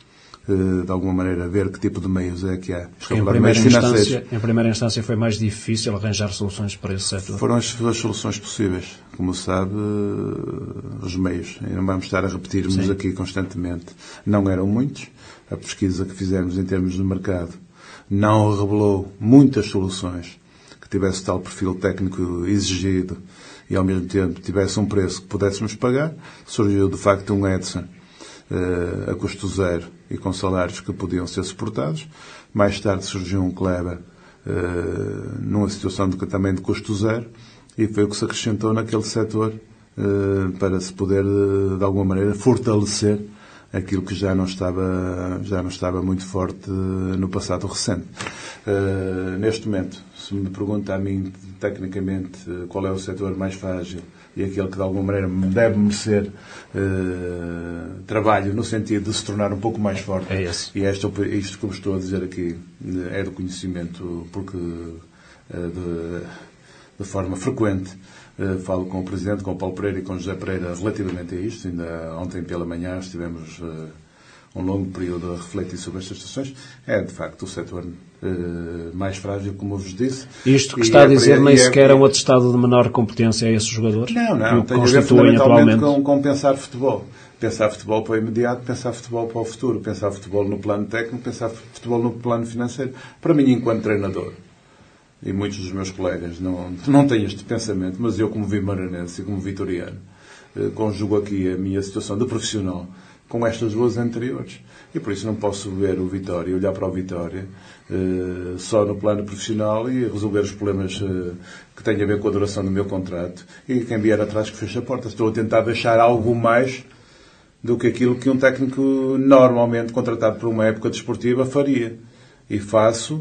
de alguma maneira, ver que tipo de meios é que há. Em primeira, instância, em primeira instância foi mais difícil arranjar soluções para esse setor? Foram as, as soluções possíveis. Como sabe, os meios, e não vamos estar a repetirmos Sim. aqui constantemente, não eram muitos. A pesquisa que fizemos em termos de mercado não revelou muitas soluções que tivesse tal perfil técnico exigido e ao mesmo tempo tivesse um preço que pudéssemos pagar. Surgiu de facto um Edson uh, a custo zero e com salários que podiam ser suportados. Mais tarde surgiu um Kleber uh, numa situação de, também de custo zero e foi o que se acrescentou naquele setor uh, para se poder uh, de alguma maneira fortalecer aquilo que já não estava, já não estava muito forte uh, no passado recente. Uh, neste momento, se me pergunta a mim, tecnicamente, uh, qual é o setor mais frágil e aquele que, de alguma maneira, deve merecer uh, trabalho no sentido de se tornar um pouco mais forte. É esse. E isto, isto que eu estou a dizer aqui é do conhecimento, porque uh, de, de forma frequente uh, falo com o Presidente, com o Paulo Pereira e com o José Pereira relativamente a isto. Ainda ontem pela manhã estivemos uh, um longo período a refletir sobre estas situações. É, de facto, o setor uh, mais frágil, como eu vos disse. Isto que está a dizer nem sequer é um atestado de menor competência a esses jogadores? Não, não. Tem a ver fundamentalmente com, com pensar futebol. Pensar futebol para o imediato, pensar futebol para o futuro, pensar futebol no plano técnico, pensar futebol no plano financeiro. Para mim, enquanto treinador, e muitos dos meus colegas não, não têm este pensamento, mas eu, como vimaranense e como vitoriano, eh, conjugo aqui a minha situação de profissional com estas duas anteriores. E por isso não posso ver o Vitória, olhar para o Vitória eh, só no plano profissional e resolver os problemas eh, que têm a ver com a duração do meu contrato e quem vier atrás que feche a porta. Estou a tentar deixar algo mais do que aquilo que um técnico normalmente contratado por uma época desportiva faria. E faço...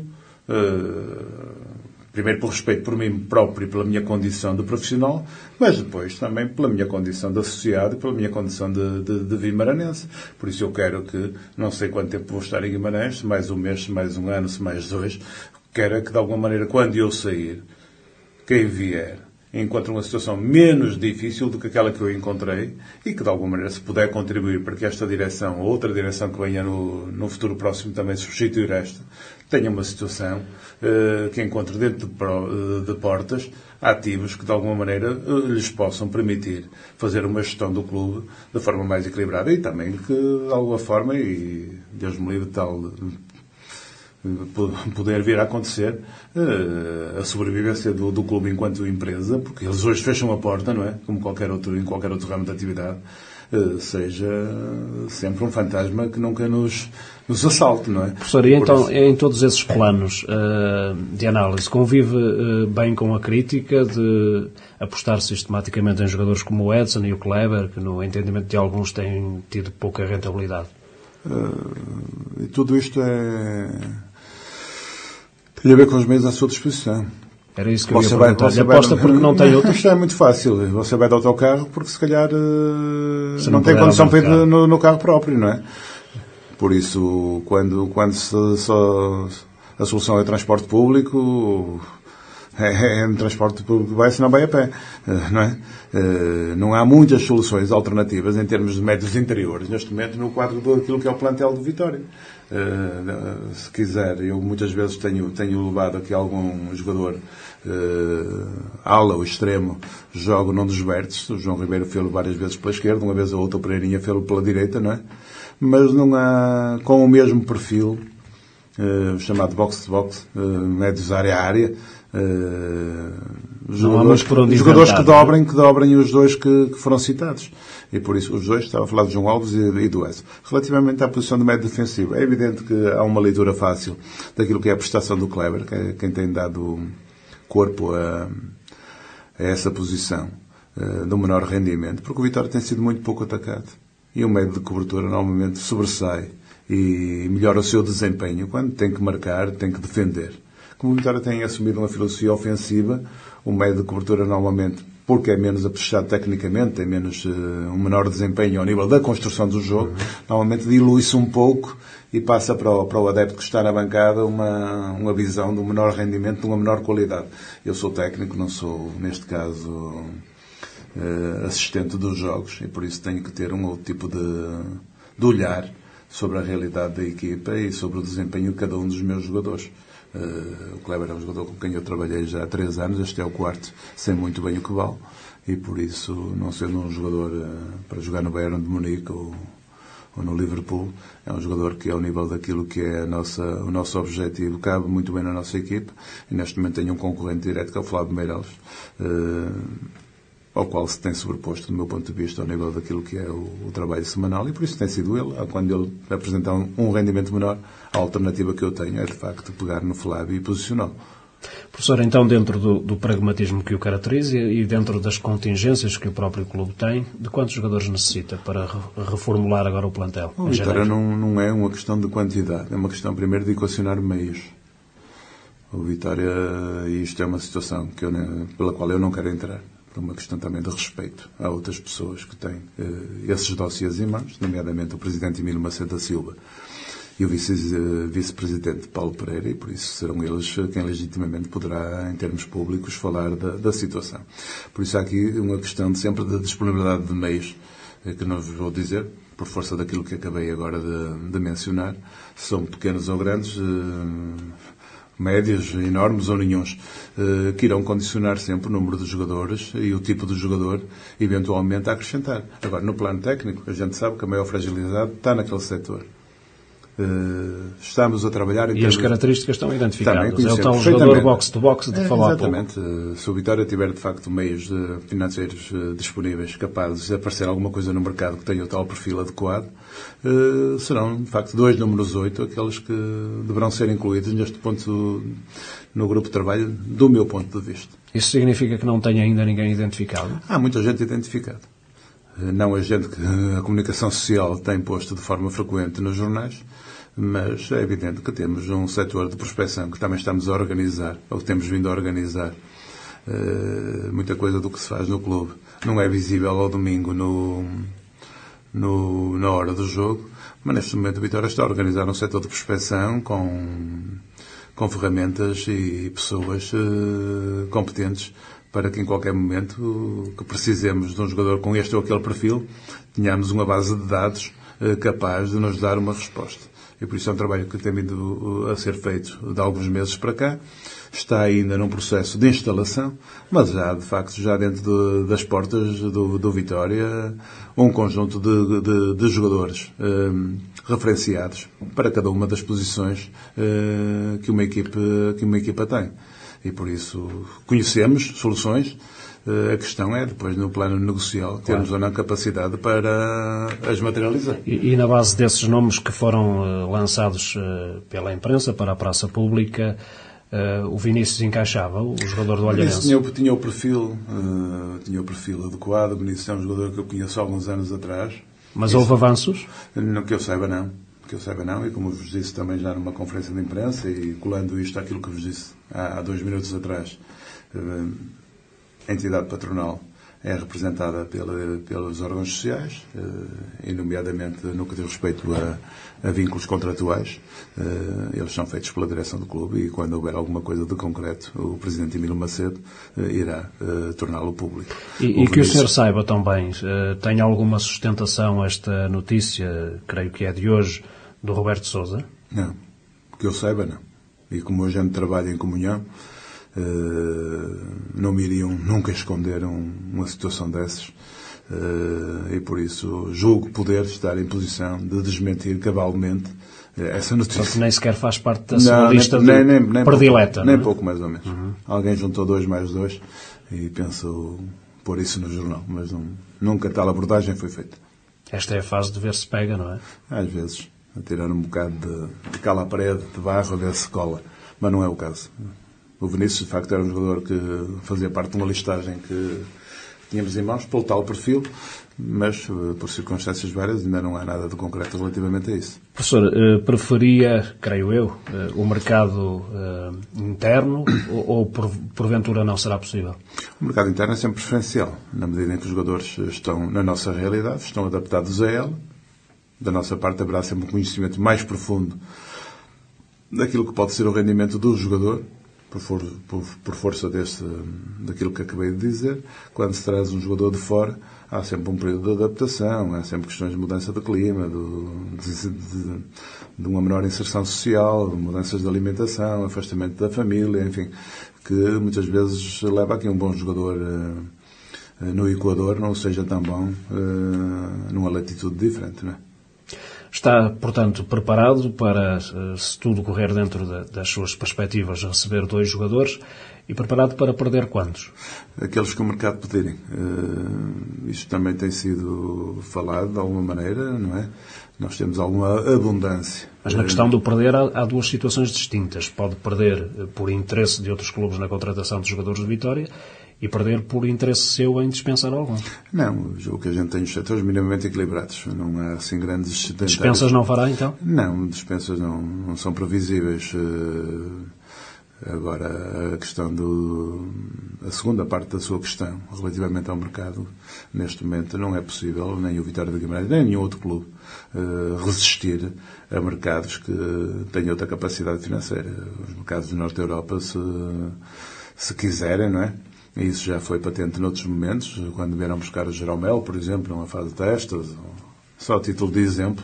Eh, Primeiro por respeito por mim próprio e pela minha condição de profissional, mas depois também pela minha condição de associado e pela minha condição de, de, de vimaranense. Por isso eu quero que, não sei quanto tempo vou estar em Guimarães, se mais um mês, se mais um ano, se mais dois, quero que de alguma maneira, quando eu sair, quem vier encontre uma situação menos difícil do que aquela que eu encontrei e que de alguma maneira se puder contribuir para que esta direção ou outra direção que venha no, no futuro próximo também substituir esta, tenha uma situação uh, que encontre dentro de, uh, de portas ativos que de alguma maneira uh, lhes possam permitir fazer uma gestão do clube de forma mais equilibrada e também que de alguma forma, e Deus me livre tal poder vir a acontecer uh, a sobrevivência do, do clube enquanto empresa, porque eles hoje fecham a porta, não é? Como qualquer outro, em qualquer outro ramo de atividade, uh, seja sempre um fantasma que nunca nos, nos assalte, não é? Professor, e então, isso... em todos esses planos uh, de análise, convive uh, bem com a crítica de apostar sistematicamente em jogadores como o Edson e o Kleber, que no entendimento de alguns têm tido pouca rentabilidade? Uh, e tudo isto é... tem a ver com os meios à sua disposição. Era isso que eu ia perguntar. Você aposta vai... porque não tem outros? Isto é muito fácil. Você vai de autocarro porque se calhar uh, não, não tem condição para ir no, no carro próprio, não é? Por isso, quando, quando se, só a solução é transporte público, é, é no transporte público vai, senão vai a pé, uh, não é? Uh, não há muitas soluções alternativas em termos de médios interiores, neste momento, no quadro daquilo que é o plantel de Vitória. Uh, se quiser, eu muitas vezes tenho, tenho levado aqui algum jogador uh, ala ou extremo, jogo num dos vértices. O João Ribeiro fez-lo várias vezes pela esquerda, uma vez a outra o Pereirinha fez-lo pela direita, não é? Mas não há, com o mesmo perfil, uh, chamado box-to-box, uh, médios área a área, uh, jogadores, jogadores que dobrem, que dobrem os dois que, que foram citados. E por isso, os dois, estava a falar de João Alves e, e do Edson. Relativamente à posição de médio defensivo, é evidente que há uma leitura fácil daquilo que é a prestação do Kleber, que é quem tem dado corpo a, a essa posição uh, do menor rendimento, porque o Vitória tem sido muito pouco atacado. E o médio de cobertura normalmente sobressai e melhora o seu desempenho quando tem que marcar, tem que defender. Como o Vitória tem assumido uma filosofia ofensiva, o médio de cobertura normalmente, porque é menos apostado tecnicamente, tem menos, uh, um menor desempenho ao nível da construção do jogo, uhum. normalmente dilui-se um pouco e passa para o, para o adepto que está na bancada uma, uma visão de um menor rendimento, de uma menor qualidade. Eu sou técnico, não sou, neste caso, uh, assistente dos jogos e por isso tenho que ter um outro tipo de, de olhar sobre a realidade da equipa e sobre o desempenho de cada um dos meus jogadores. Uh, o Kleber é um jogador com quem eu trabalhei já há três anos, este é o quarto, sei muito bem o que vale, e por isso, não sendo um jogador uh, para jogar no Bayern de Munique ou, ou no Liverpool, é um jogador que, ao nível daquilo que é a nossa, o nosso objetivo, cabe muito bem na nossa equipa, e neste momento tenho um concorrente direto, que é o Flávio Meireles, uh, ao qual se tem sobreposto, do meu ponto de vista, ao nível daquilo que é o, o trabalho semanal, e por isso tem sido ele, quando ele apresentar um, um rendimento menor, a alternativa que eu tenho é, de facto, pegar no Flávio e posicioná-lo. Professor, então, dentro do, do pragmatismo que o caracteriza e dentro das contingências que o próprio clube tem, de quantos jogadores necessita para reformular agora o plantel? O Vitória não, não é uma questão de quantidade, é uma questão, primeiro, de equacionar meios. O Vitória, e isto é uma situação que eu, pela qual eu não quero entrar, por uma questão também de respeito a outras pessoas que têm eh, esses dossiês em mãos, nomeadamente o Presidente Emílio Macedo da Silva e o vice, Vice-Presidente Paulo Pereira, e por isso serão eles quem legitimamente poderá, em termos públicos, falar da, da situação. Por isso há aqui uma questão de sempre de disponibilidade de meios, eh, que não vos vou dizer, por força daquilo que acabei agora de, de mencionar, se são pequenos ou grandes, eh, médios, enormes ou nenhuns, que irão condicionar sempre o número de jogadores e o tipo de jogador eventualmente a acrescentar. Agora, no plano técnico, a gente sabe que a maior fragilidade está naquele setor. Estamos a trabalhar... Em e as características estão identificadas. É o tal jogador box-to-box de é, falar exatamente. Pouco. Se o Vitória tiver, de facto, meios financeiros disponíveis, capazes de aparecer alguma coisa no mercado que tenha o tal perfil adequado, serão, de facto, dois números oito aqueles que deverão ser incluídos neste ponto no grupo de trabalho, do meu ponto de vista. Isso significa que não tem ainda ninguém identificado? Há muita gente identificada. Não a gente que a comunicação social tem posto de forma frequente nos jornais, mas é evidente que temos um setor de prospecção que também estamos a organizar, ou que temos vindo a organizar. Uh, muita coisa do que se faz no clube não é visível ao domingo no, no, na hora do jogo, mas neste momento a Vitória está a organizar um setor de prospecção com, com ferramentas e pessoas uh, competentes para que em qualquer momento que precisemos de um jogador com este ou aquele perfil, tenhamos uma base de dados uh, capaz de nos dar uma resposta. E por isso é um trabalho que tem vindo a ser feito de alguns meses para cá. Está ainda num processo de instalação, mas já, de facto, já dentro de, das portas do, do Vitória, um conjunto de, de, de jogadores um, referenciados para cada uma das posições uh, que, uma equipe, que uma equipa tem. E por isso conhecemos soluções. A questão é, depois, no plano negocial, termos ou não capacidade para as materializar. E, e na base desses nomes que foram uh, lançados uh, pela imprensa para a praça pública, uh, o Vinícius encaixava, o jogador do Olhanense? Tinha, tinha o perfil, uh, tinha o perfil adequado. O Vinícius é um jogador que eu conheço há alguns anos atrás. Mas houve avanços? Não, que eu saiba, não. Que eu saiba, não. E como vos disse também já numa conferência de imprensa, e colando isto àquilo que vos disse há, há dois minutos atrás, uh, a entidade patronal é representada pela, pelos órgãos sociais, eh, e nomeadamente no que diz respeito a, a vínculos contratuais. Eh, eles são feitos pela direção do clube e quando houver alguma coisa de concreto, o Presidente Emílio Macedo eh, irá eh, torná-lo público. E, e que o senhor saiba também, eh, tem alguma sustentação esta notícia, creio que é de hoje, do Roberto Sousa? Não. Que eu saiba, não. E como a gente trabalha em comunhão, Uh, não me iriam nunca esconder um, uma situação dessas, uh, e por isso julgo poder estar em posição de desmentir cabalmente uh, essa notícia. Porque nem sequer faz parte da sua não, lista nem, de nem, nem predileta. Pouco, nem é? pouco, mais ou menos. Uhum. Alguém juntou dois mais dois e pensou pôr isso no jornal, mas não, nunca tal abordagem foi feita. Esta é a fase de ver se pega, não é? Às vezes, a tirar um bocado de, de cala à parede, de barro, a ver se cola, mas não é o caso. O Vinícius, de facto, era um jogador que fazia parte de uma listagem que tínhamos em mãos, pelo tal perfil, mas por circunstâncias várias ainda não há nada de concreto relativamente a isso. Professor, preferia, creio eu, o mercado interno ou porventura não será possível? O mercado interno é sempre preferencial, na medida em que os jogadores estão na nossa realidade, estão adaptados a ela. Da nossa parte haverá sempre um conhecimento mais profundo daquilo que pode ser o rendimento do jogador por, for, por, por força deste, daquilo que acabei de dizer, quando se traz um jogador de fora, há sempre um período de adaptação, há sempre questões de mudança de clima, do, de, de, de uma menor inserção social, mudanças de alimentação, afastamento da família, enfim, que muitas vezes leva a que um bom jogador uh, no Equador não seja tão bom uh, numa latitude diferente, não é? Está, portanto, preparado para, se tudo correr dentro de, das suas perspectivas, receber dois jogadores e preparado para perder quantos? Aqueles que o mercado pedirem. Uh, isto também tem sido falado de alguma maneira, não é? Nós temos alguma abundância. Mas na questão do perder há, há duas situações distintas. Pode perder por interesse de outros clubes na contratação de jogadores de Vitória e perder por interesse seu em dispensar algum. Não, o que a gente tem os setores minimamente equilibrados. Não há assim grandes sedentários. Dispensas não fará, então? Não, dispensas não, não são previsíveis. Agora, a questão do... a segunda parte da sua questão, relativamente ao mercado, neste momento não é possível, nem o Vitória de Guimarães, nem nenhum outro clube, resistir a mercados que tenham outra capacidade financeira. Os mercados do Norte da Europa, se, se quiserem, não é? E isso já foi patente noutros momentos, quando vieram buscar o Jeromel, por exemplo, numa fase de testes, só a título de exemplo,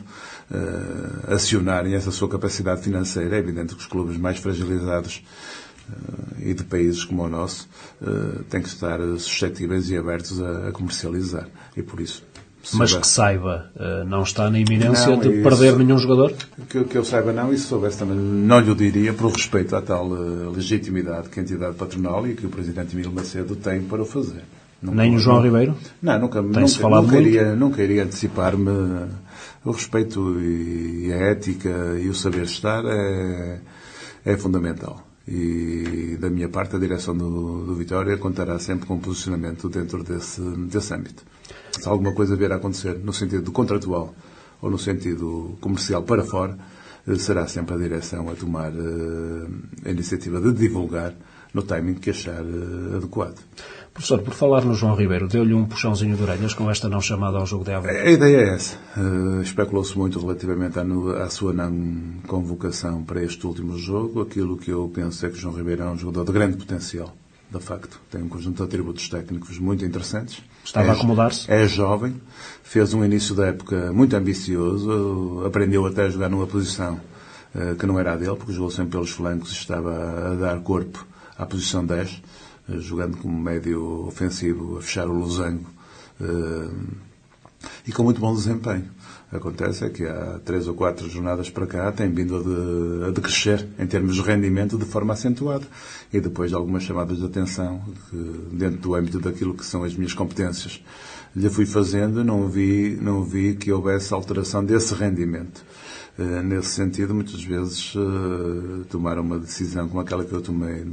uh, acionarem essa sua capacidade financeira. É evidente que os clubes mais fragilizados uh, e de países como o nosso uh, têm que estar suscetíveis e abertos a, a comercializar. E por isso... Mas souber... que saiba, uh, não está na iminência não, de isso, perder nenhum jogador? Que, que eu saiba não, e se soubesse também não lhe o diria, por respeito à tal uh, legitimidade que a entidade patronal e que o Presidente Emílio Macedo tem para o fazer. Nunca, Nem o João não, Ribeiro? Não, nunca, nunca, nunca, iria, nunca iria antecipar-me. O respeito e a ética e o saber estar é, é fundamental. E da minha parte a direção do, do Vitória contará sempre com um posicionamento dentro desse, desse âmbito. Se alguma coisa vier a acontecer no sentido contratual ou no sentido comercial para fora, será sempre a direção a tomar uh, a iniciativa de divulgar no timing que achar uh, adequado. Professor, por falar no João Ribeiro, deu-lhe um puxãozinho de orelhas com esta não chamada ao jogo de Aveiro? A ideia é essa. Uh, especulou-se muito relativamente à, à sua não convocação para este último jogo. Aquilo que eu penso é que o João Ribeiro é um jogador de grande potencial. De facto, tem um conjunto de atributos técnicos muito interessantes. Estava é, a acomodar-se? É jovem, fez um início da época muito ambicioso, aprendeu até a jogar numa posição uh, que não era a dele, porque jogou sempre pelos flancos e estava a dar corpo à posição dez, uh, jogando como médio ofensivo, a fechar o losango, uh, e com muito bom desempenho. Acontece é que há três ou quatro jornadas para cá tem vindo a, de, a decrescer em termos de rendimento de forma acentuada. E depois de algumas chamadas de atenção, que dentro do âmbito daquilo que são as minhas competências, lhe fui fazendo, não vi, não vi que houvesse alteração desse rendimento. Uh, nesse sentido, muitas vezes uh, tomar uma decisão como aquela que eu tomei de,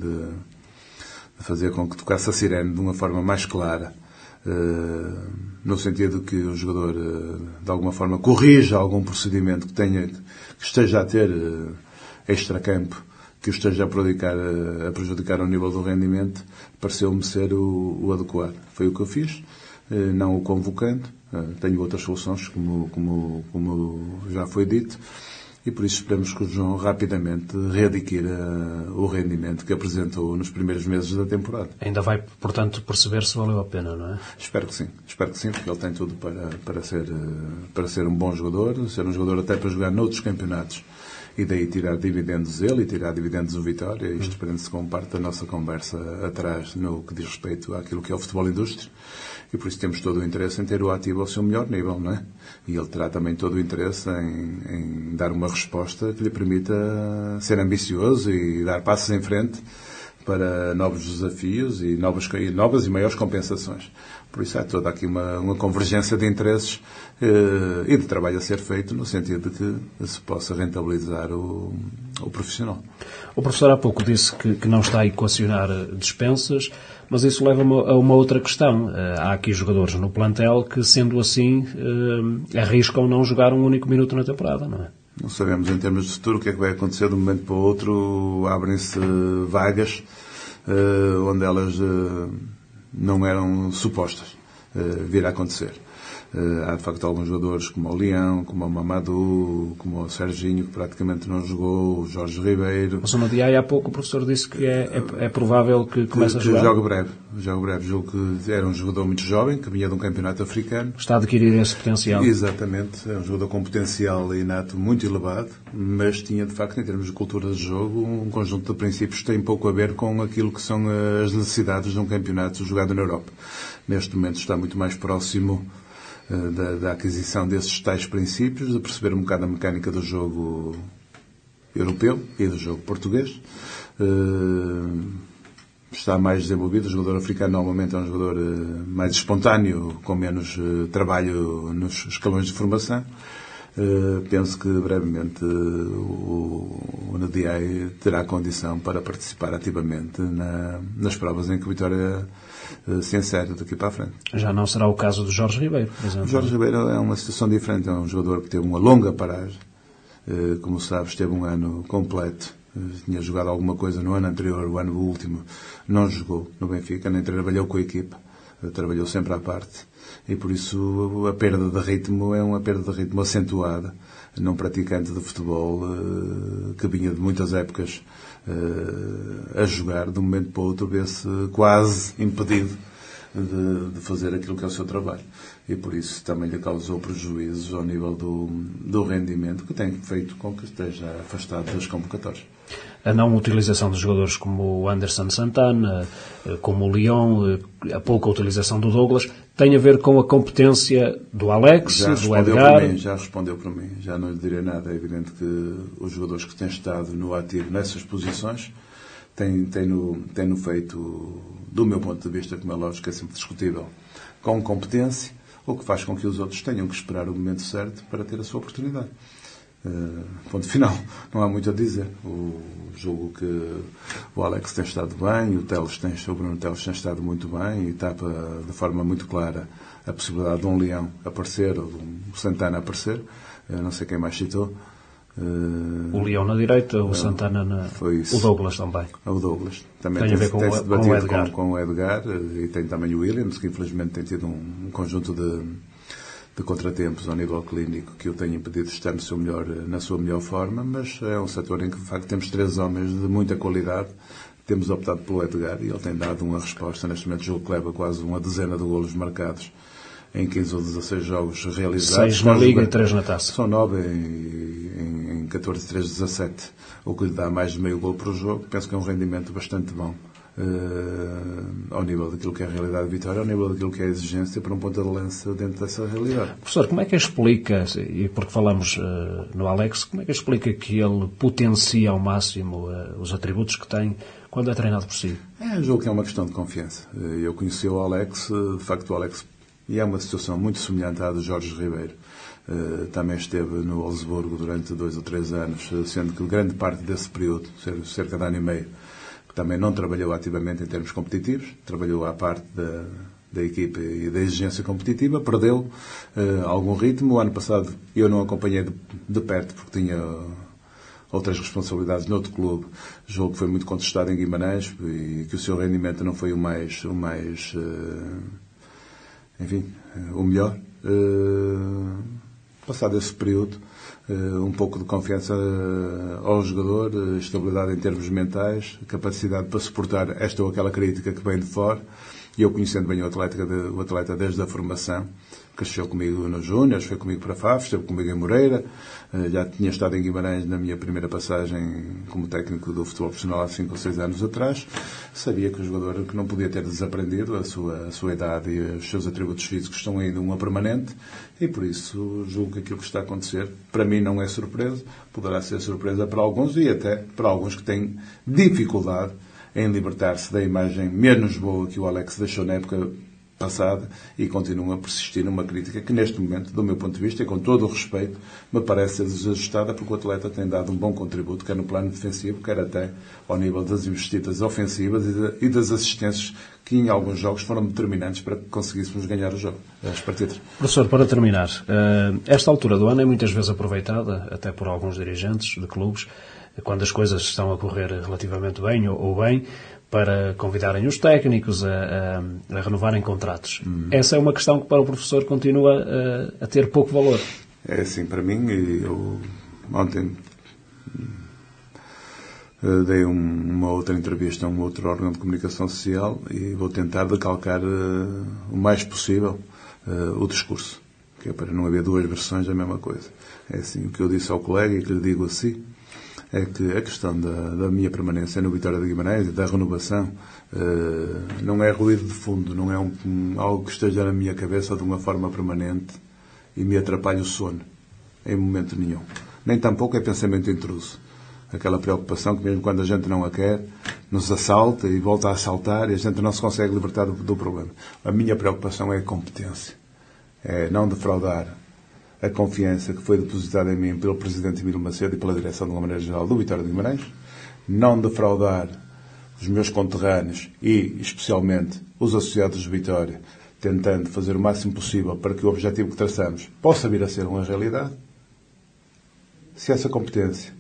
de fazer com que tocasse a sirene de uma forma mais clara, Uh, no sentido que o jogador uh, de alguma forma corrija algum procedimento que tenha, que esteja a ter uh, extracampo, que o esteja a prejudicar, uh, a prejudicar ao nível do rendimento, pareceu-me ser o, o adequado. Foi o que eu fiz, uh, não o convocando. Uh, tenho outras soluções, como, como, como já foi dito, e por isso esperamos que o João rapidamente readquira o rendimento que apresentou nos primeiros meses da temporada. Ainda vai, portanto, perceber se valeu a pena, não é? Espero que sim. Espero que sim, porque ele tem tudo para, para, ser, para ser um bom jogador, ser um jogador até para jogar noutros campeonatos e daí tirar dividendos ele e tirar dividendos o Vitória. Isto prende-se com parte da nossa conversa atrás no que diz respeito àquilo que é o futebol indústria. E por isso temos todo o interesse em ter o ativo ao seu melhor nível, não é? E ele terá também todo o interesse em, em dar uma resposta que lhe permita ser ambicioso e dar passos em frente para novos desafios e novas, e novas e maiores compensações. Por isso há toda aqui uma, uma convergência de interesses eh, e de trabalho a ser feito no sentido de que se possa rentabilizar o, o profissional. O professor há pouco disse que, que não está a equacionar dispensas, mas isso leva-me a uma outra questão. Há aqui jogadores no plantel que, sendo assim, eh, arriscam não jogar um único minuto na temporada, não é? Não sabemos em termos de futuro o que é que vai acontecer de um momento para o outro. Abrem-se vagas uh, onde elas uh, não eram supostas uh, vir a acontecer. Há, de facto, alguns jogadores como o Leão, como o Mamadou, como o Serginho, que praticamente não jogou, o Jorge Ribeiro. Mas no dia há pouco o professor disse que é, é, é provável que comece a jogar. Jogo breve. Jogo breve. Julgo que era um jogador muito jovem, que vinha de um campeonato africano. Está a adquirir esse potencial. Exatamente. É um jogador com potencial inato muito elevado, mas tinha, de facto, em termos de cultura de jogo, um conjunto de princípios que tem pouco a ver com aquilo que são as necessidades de um campeonato jogado na Europa. Neste momento está muito mais próximo Da, da aquisição desses tais princípios, de perceber um bocado a mecânica do jogo europeu e do jogo português. Uh, está mais desenvolvido. O jogador africano normalmente é um jogador uh, mais espontâneo, com menos uh, trabalho nos escalões de formação. Uh, penso que brevemente uh, o, o N D I terá condição para participar ativamente na, nas provas em que o Vitória se insere daqui para a frente. Já não será o caso do Jorge Ribeiro, por exemplo? O Jorge Ribeiro é uma situação diferente. É um jogador que teve uma longa paragem. Como sabes, teve um ano completo. Tinha jogado alguma coisa no ano anterior, o ano último. Não jogou no Benfica, nem trabalhou com a equipa. Trabalhou sempre à parte. E por isso a perda de ritmo é uma perda de ritmo acentuada num praticante de futebol que vinha de muitas épocas a jogar, de um momento para o outro, vê-se quase impedido de, de fazer aquilo que é o seu trabalho. E por isso também lhe causou prejuízos ao nível do, do rendimento, que tem feito com que esteja afastado das convocatórias. A não utilização de jogadores como o Anderson Santana, como o Leão, a pouca utilização do Douglas, tem a ver com a competência do Alex, já do Edgar? Mim, já respondeu para mim, já não lhe direi nada. É evidente que os jogadores que têm estado no ativo nessas posições têm, têm, no, têm no feito, do meu ponto de vista, como é lógico, é sempre discutível, com competência, o que faz com que os outros tenham que esperar o momento certo para ter a sua oportunidade. Uh, ponto final, não há muito a dizer. O jogo que o Alex tem estado bem, o Teles tem, o Bruno Teles tem estado muito bem e tapa de forma muito clara a possibilidade de um Leão aparecer ou de um Santana aparecer. Uh, não sei quem mais citou. Uh, o Leão na direita, o uh, Santana na... o Douglas também. O Douglas também tem, tem a ver com, tem o, se debatido com o Edgar, com, com o Edgar e tem também o Williams, que infelizmente tem tido um, um conjunto de de contratempos ao nível clínico que o tem impedido de estar no seu melhor, na sua melhor forma, mas é um setor em que, de facto, temos três homens de muita qualidade. Temos optado pelo Edgar e ele tem dado uma resposta. Neste momento, o jogo que leva quase uma dezena de golos marcados em quinze ou dezasseis jogos realizados. seis na Liga e três na Taça. São nove em, em catorze, três, dezassete, o que lhe dá mais de meio golo por jogo. Penso que é um rendimento bastante bom. Uh, ao nível daquilo que é a realidade de Vitória, ao nível daquilo que é a exigência para um ponta de lança dentro dessa realidade. Professor, como é que explica, e porque falamos uh, no Alex, como é que explica que ele potencia ao máximo uh, os atributos que tem quando é treinado por si? É um jogo que é uma questão de confiança. Eu conheci o Alex, de facto o Alex, e é uma situação muito semelhante à do Jorge Ribeiro. Uh, também esteve no Wolfsburgo durante dois ou três anos, sendo que grande parte desse período, cerca de ano e meio, também não trabalhou ativamente em termos competitivos, trabalhou à parte da, da equipe e da exigência competitiva, perdeu uh, algum ritmo. O ano passado eu não acompanhei de, de perto porque tinha uh, outras responsabilidades noutro clube. O jogo foi muito contestado em Guimarães e que o seu rendimento não foi o mais, o mais uh, enfim, uh, o melhor. Uh, passado esse período, um pouco de confiança ao jogador, estabilidade em termos mentais, capacidade para suportar esta ou aquela crítica que vem de fora. E eu, conhecendo bem o atleta, o atleta desde a formação, cresceu comigo nos Júniors, foi comigo para a F A F, esteve comigo em Moreira, já tinha estado em Guimarães na minha primeira passagem como técnico do futebol profissional há cinco ou seis anos atrás. Sabia que o jogador que não podia ter desaprendido a sua, a sua idade e os seus atributos físicos estão ainda uma permanente e por isso julgo que aquilo que está a acontecer para mim não é surpresa, poderá ser surpresa para alguns e até para alguns que têm dificuldade em libertar-se da imagem menos boa que o Alex deixou na época passada e continuam a persistir numa crítica que neste momento, do meu ponto de vista e com todo o respeito, me parece ser desajustada porque o atleta tem dado um bom contributo, quer no plano defensivo, quer até ao nível das investidas ofensivas e das assistências que em alguns jogos foram determinantes para que conseguíssemos ganhar o jogo, as partidas. Professor, para terminar, esta altura do ano é muitas vezes aproveitada, até por alguns dirigentes de clubes, quando as coisas estão a correr relativamente bem ou bem, para convidarem os técnicos a, a, a renovarem contratos. Hum. Essa é uma questão que para o professor continua a, a ter pouco valor. É assim, para mim, eu ontem dei um, uma outra entrevista a um outro órgão de comunicação social e vou tentar decalcar uh, o mais possível uh, o discurso, que é para não haver duas versões da mesma coisa. É assim, o que eu disse ao colega e que lhe digo assim, é que a questão da, da minha permanência no Vitória de Guimarães e da renovação uh, não é ruído de fundo, não é um, um, algo que esteja na minha cabeça de uma forma permanente e me atrapalhe o sono, em momento nenhum. Nem tampouco é pensamento intruso. Aquela preocupação que mesmo quando a gente não a quer, nos assalta e volta a assaltar e a gente não se consegue libertar do, do problema. A minha preocupação é a competência. É não defraudar a confiança que foi depositada em mim pelo Presidente Emílio Macedo e pela direção de uma maneira geral do Vitória de Guimarães. Não defraudar os meus conterrâneos e, especialmente, os associados de Vitória, tentando fazer o máximo possível para que o objetivo que traçamos possa vir a ser uma realidade. Se essa competência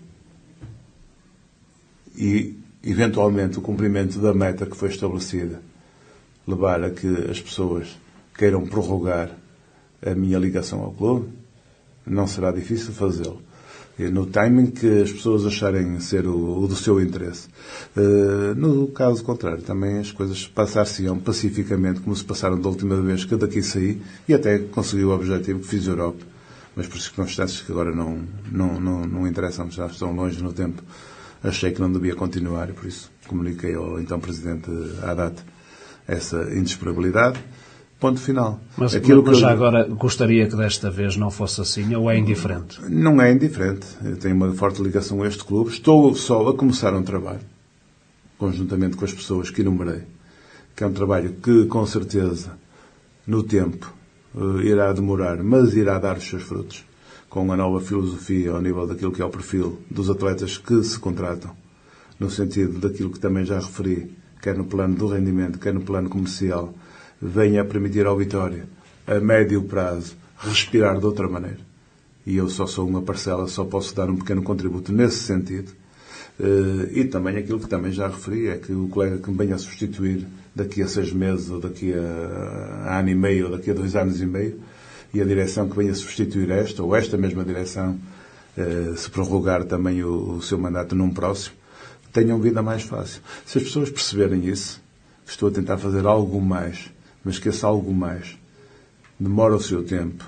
e, eventualmente, o cumprimento da meta que foi estabelecida levar a que as pessoas queiram prorrogar a minha ligação ao clube, não será difícil fazê-lo. No timing que as pessoas acharem ser o, o do seu interesse. Uh, no caso contrário, também as coisas passar-se-ão pacificamente, como se passaram da última vez que daqui saí, e até consegui o objetivo que fiz a Europa. Mas por circunstâncias que agora não, não, não, não interessam, já estão longe no tempo. Achei que não devia continuar e por isso comuniquei ao então Presidente Haddad essa indisponibilidade. Ponto final. Mas, Aquilo mas que já eu... agora gostaria que desta vez não fosse assim ou é indiferente? Não é indiferente. Eu tenho uma forte ligação a este clube. Estou só a começar um trabalho, conjuntamente com as pessoas que enumerei, que é um trabalho que, com certeza, no tempo, irá demorar, mas irá dar os seus frutos, com uma nova filosofia ao nível daquilo que é o perfil dos atletas que se contratam, no sentido daquilo que também já referi, quer no plano do rendimento, quer no plano comercial, venha a permitir ao Vitória, a médio prazo, respirar de outra maneira. E eu só sou uma parcela, só posso dar um pequeno contributo nesse sentido. E também aquilo que também já referi, é que o colega que me venha a substituir daqui a seis meses, ou daqui a ano e meio, ou daqui a dois anos e meio, e a direção que venha a substituir esta, ou esta mesma direção, se prorrogar também o, o seu mandato num próximo, tenham vida mais fácil. Se as pessoas perceberem isso, estou a tentar fazer algo mais, mas que esse algo mais demora o seu tempo,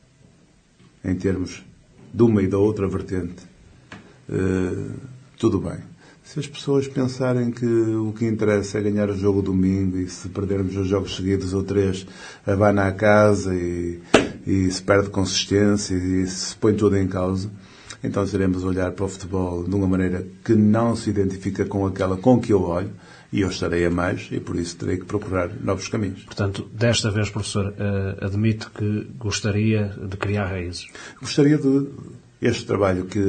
em termos de uma e da outra vertente, uh, tudo bem. Se as pessoas pensarem que o que interessa é ganhar o jogo domingo e se perdermos os jogos seguidos ou três, abana a casa e, e se perde consistência e se põe tudo em causa, então teremos a olhar para o futebol de uma maneira que não se identifica com aquela com que eu olho, e eu estarei a mais e por isso terei que procurar novos caminhos. Portanto, desta vez, professor, uh, admito que gostaria de criar raízes. Gostaria de este trabalho que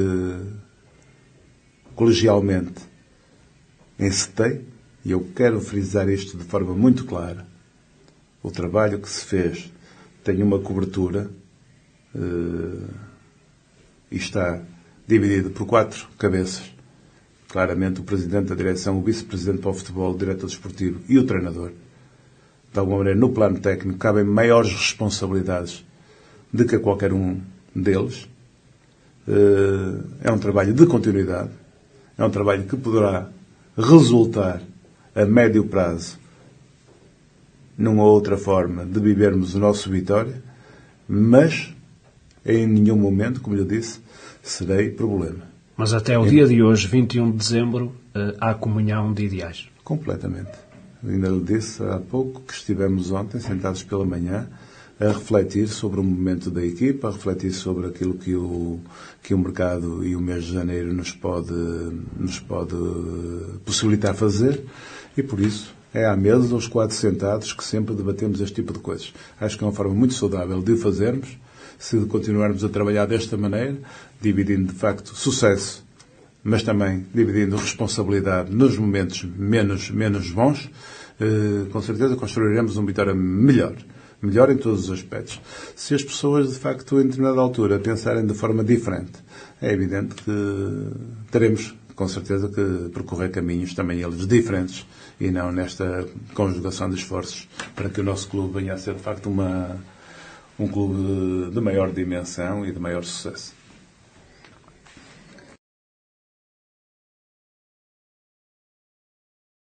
colegialmente encetei, e eu quero frisar isto de forma muito clara, o trabalho que se fez tem uma cobertura uh, e está dividido por quatro cabeças. Claramente o Presidente da Direção, o Vice-Presidente para o Futebol, o Diretor Desportivo e o Treinador. De alguma maneira, no plano técnico, cabem maiores responsabilidades do que a qualquer um deles. É um trabalho de continuidade. É um trabalho que poderá resultar a médio prazo numa outra forma de vivermos o nosso Vitória, mas em nenhum momento, como eu disse, serei problema. Mas até o dia de hoje, vinte e um de dezembro, há comunhão de ideais. Completamente. Ainda lhe disse há pouco que estivemos ontem, sentados pela manhã, a refletir sobre o momento da equipa, a refletir sobre aquilo que o, que o mercado e o mês de janeiro nos pode, nos pode possibilitar fazer, e por isso é à mesa, os quatro sentados, que sempre debatemos este tipo de coisas. Acho que é uma forma muito saudável de o fazermos, se continuarmos a trabalhar desta maneira, dividindo de facto sucesso, mas também dividindo responsabilidade nos momentos menos, menos bons, eh, com certeza construiremos uma Vitória melhor. Melhor em todos os aspectos. Se as pessoas, de facto, em determinada altura, pensarem de forma diferente, é evidente que teremos que com certeza que percorrer caminhos também eles diferentes e não nesta conjugação de esforços para que o nosso clube venha a ser de facto uma, um clube de maior dimensão e de maior sucesso.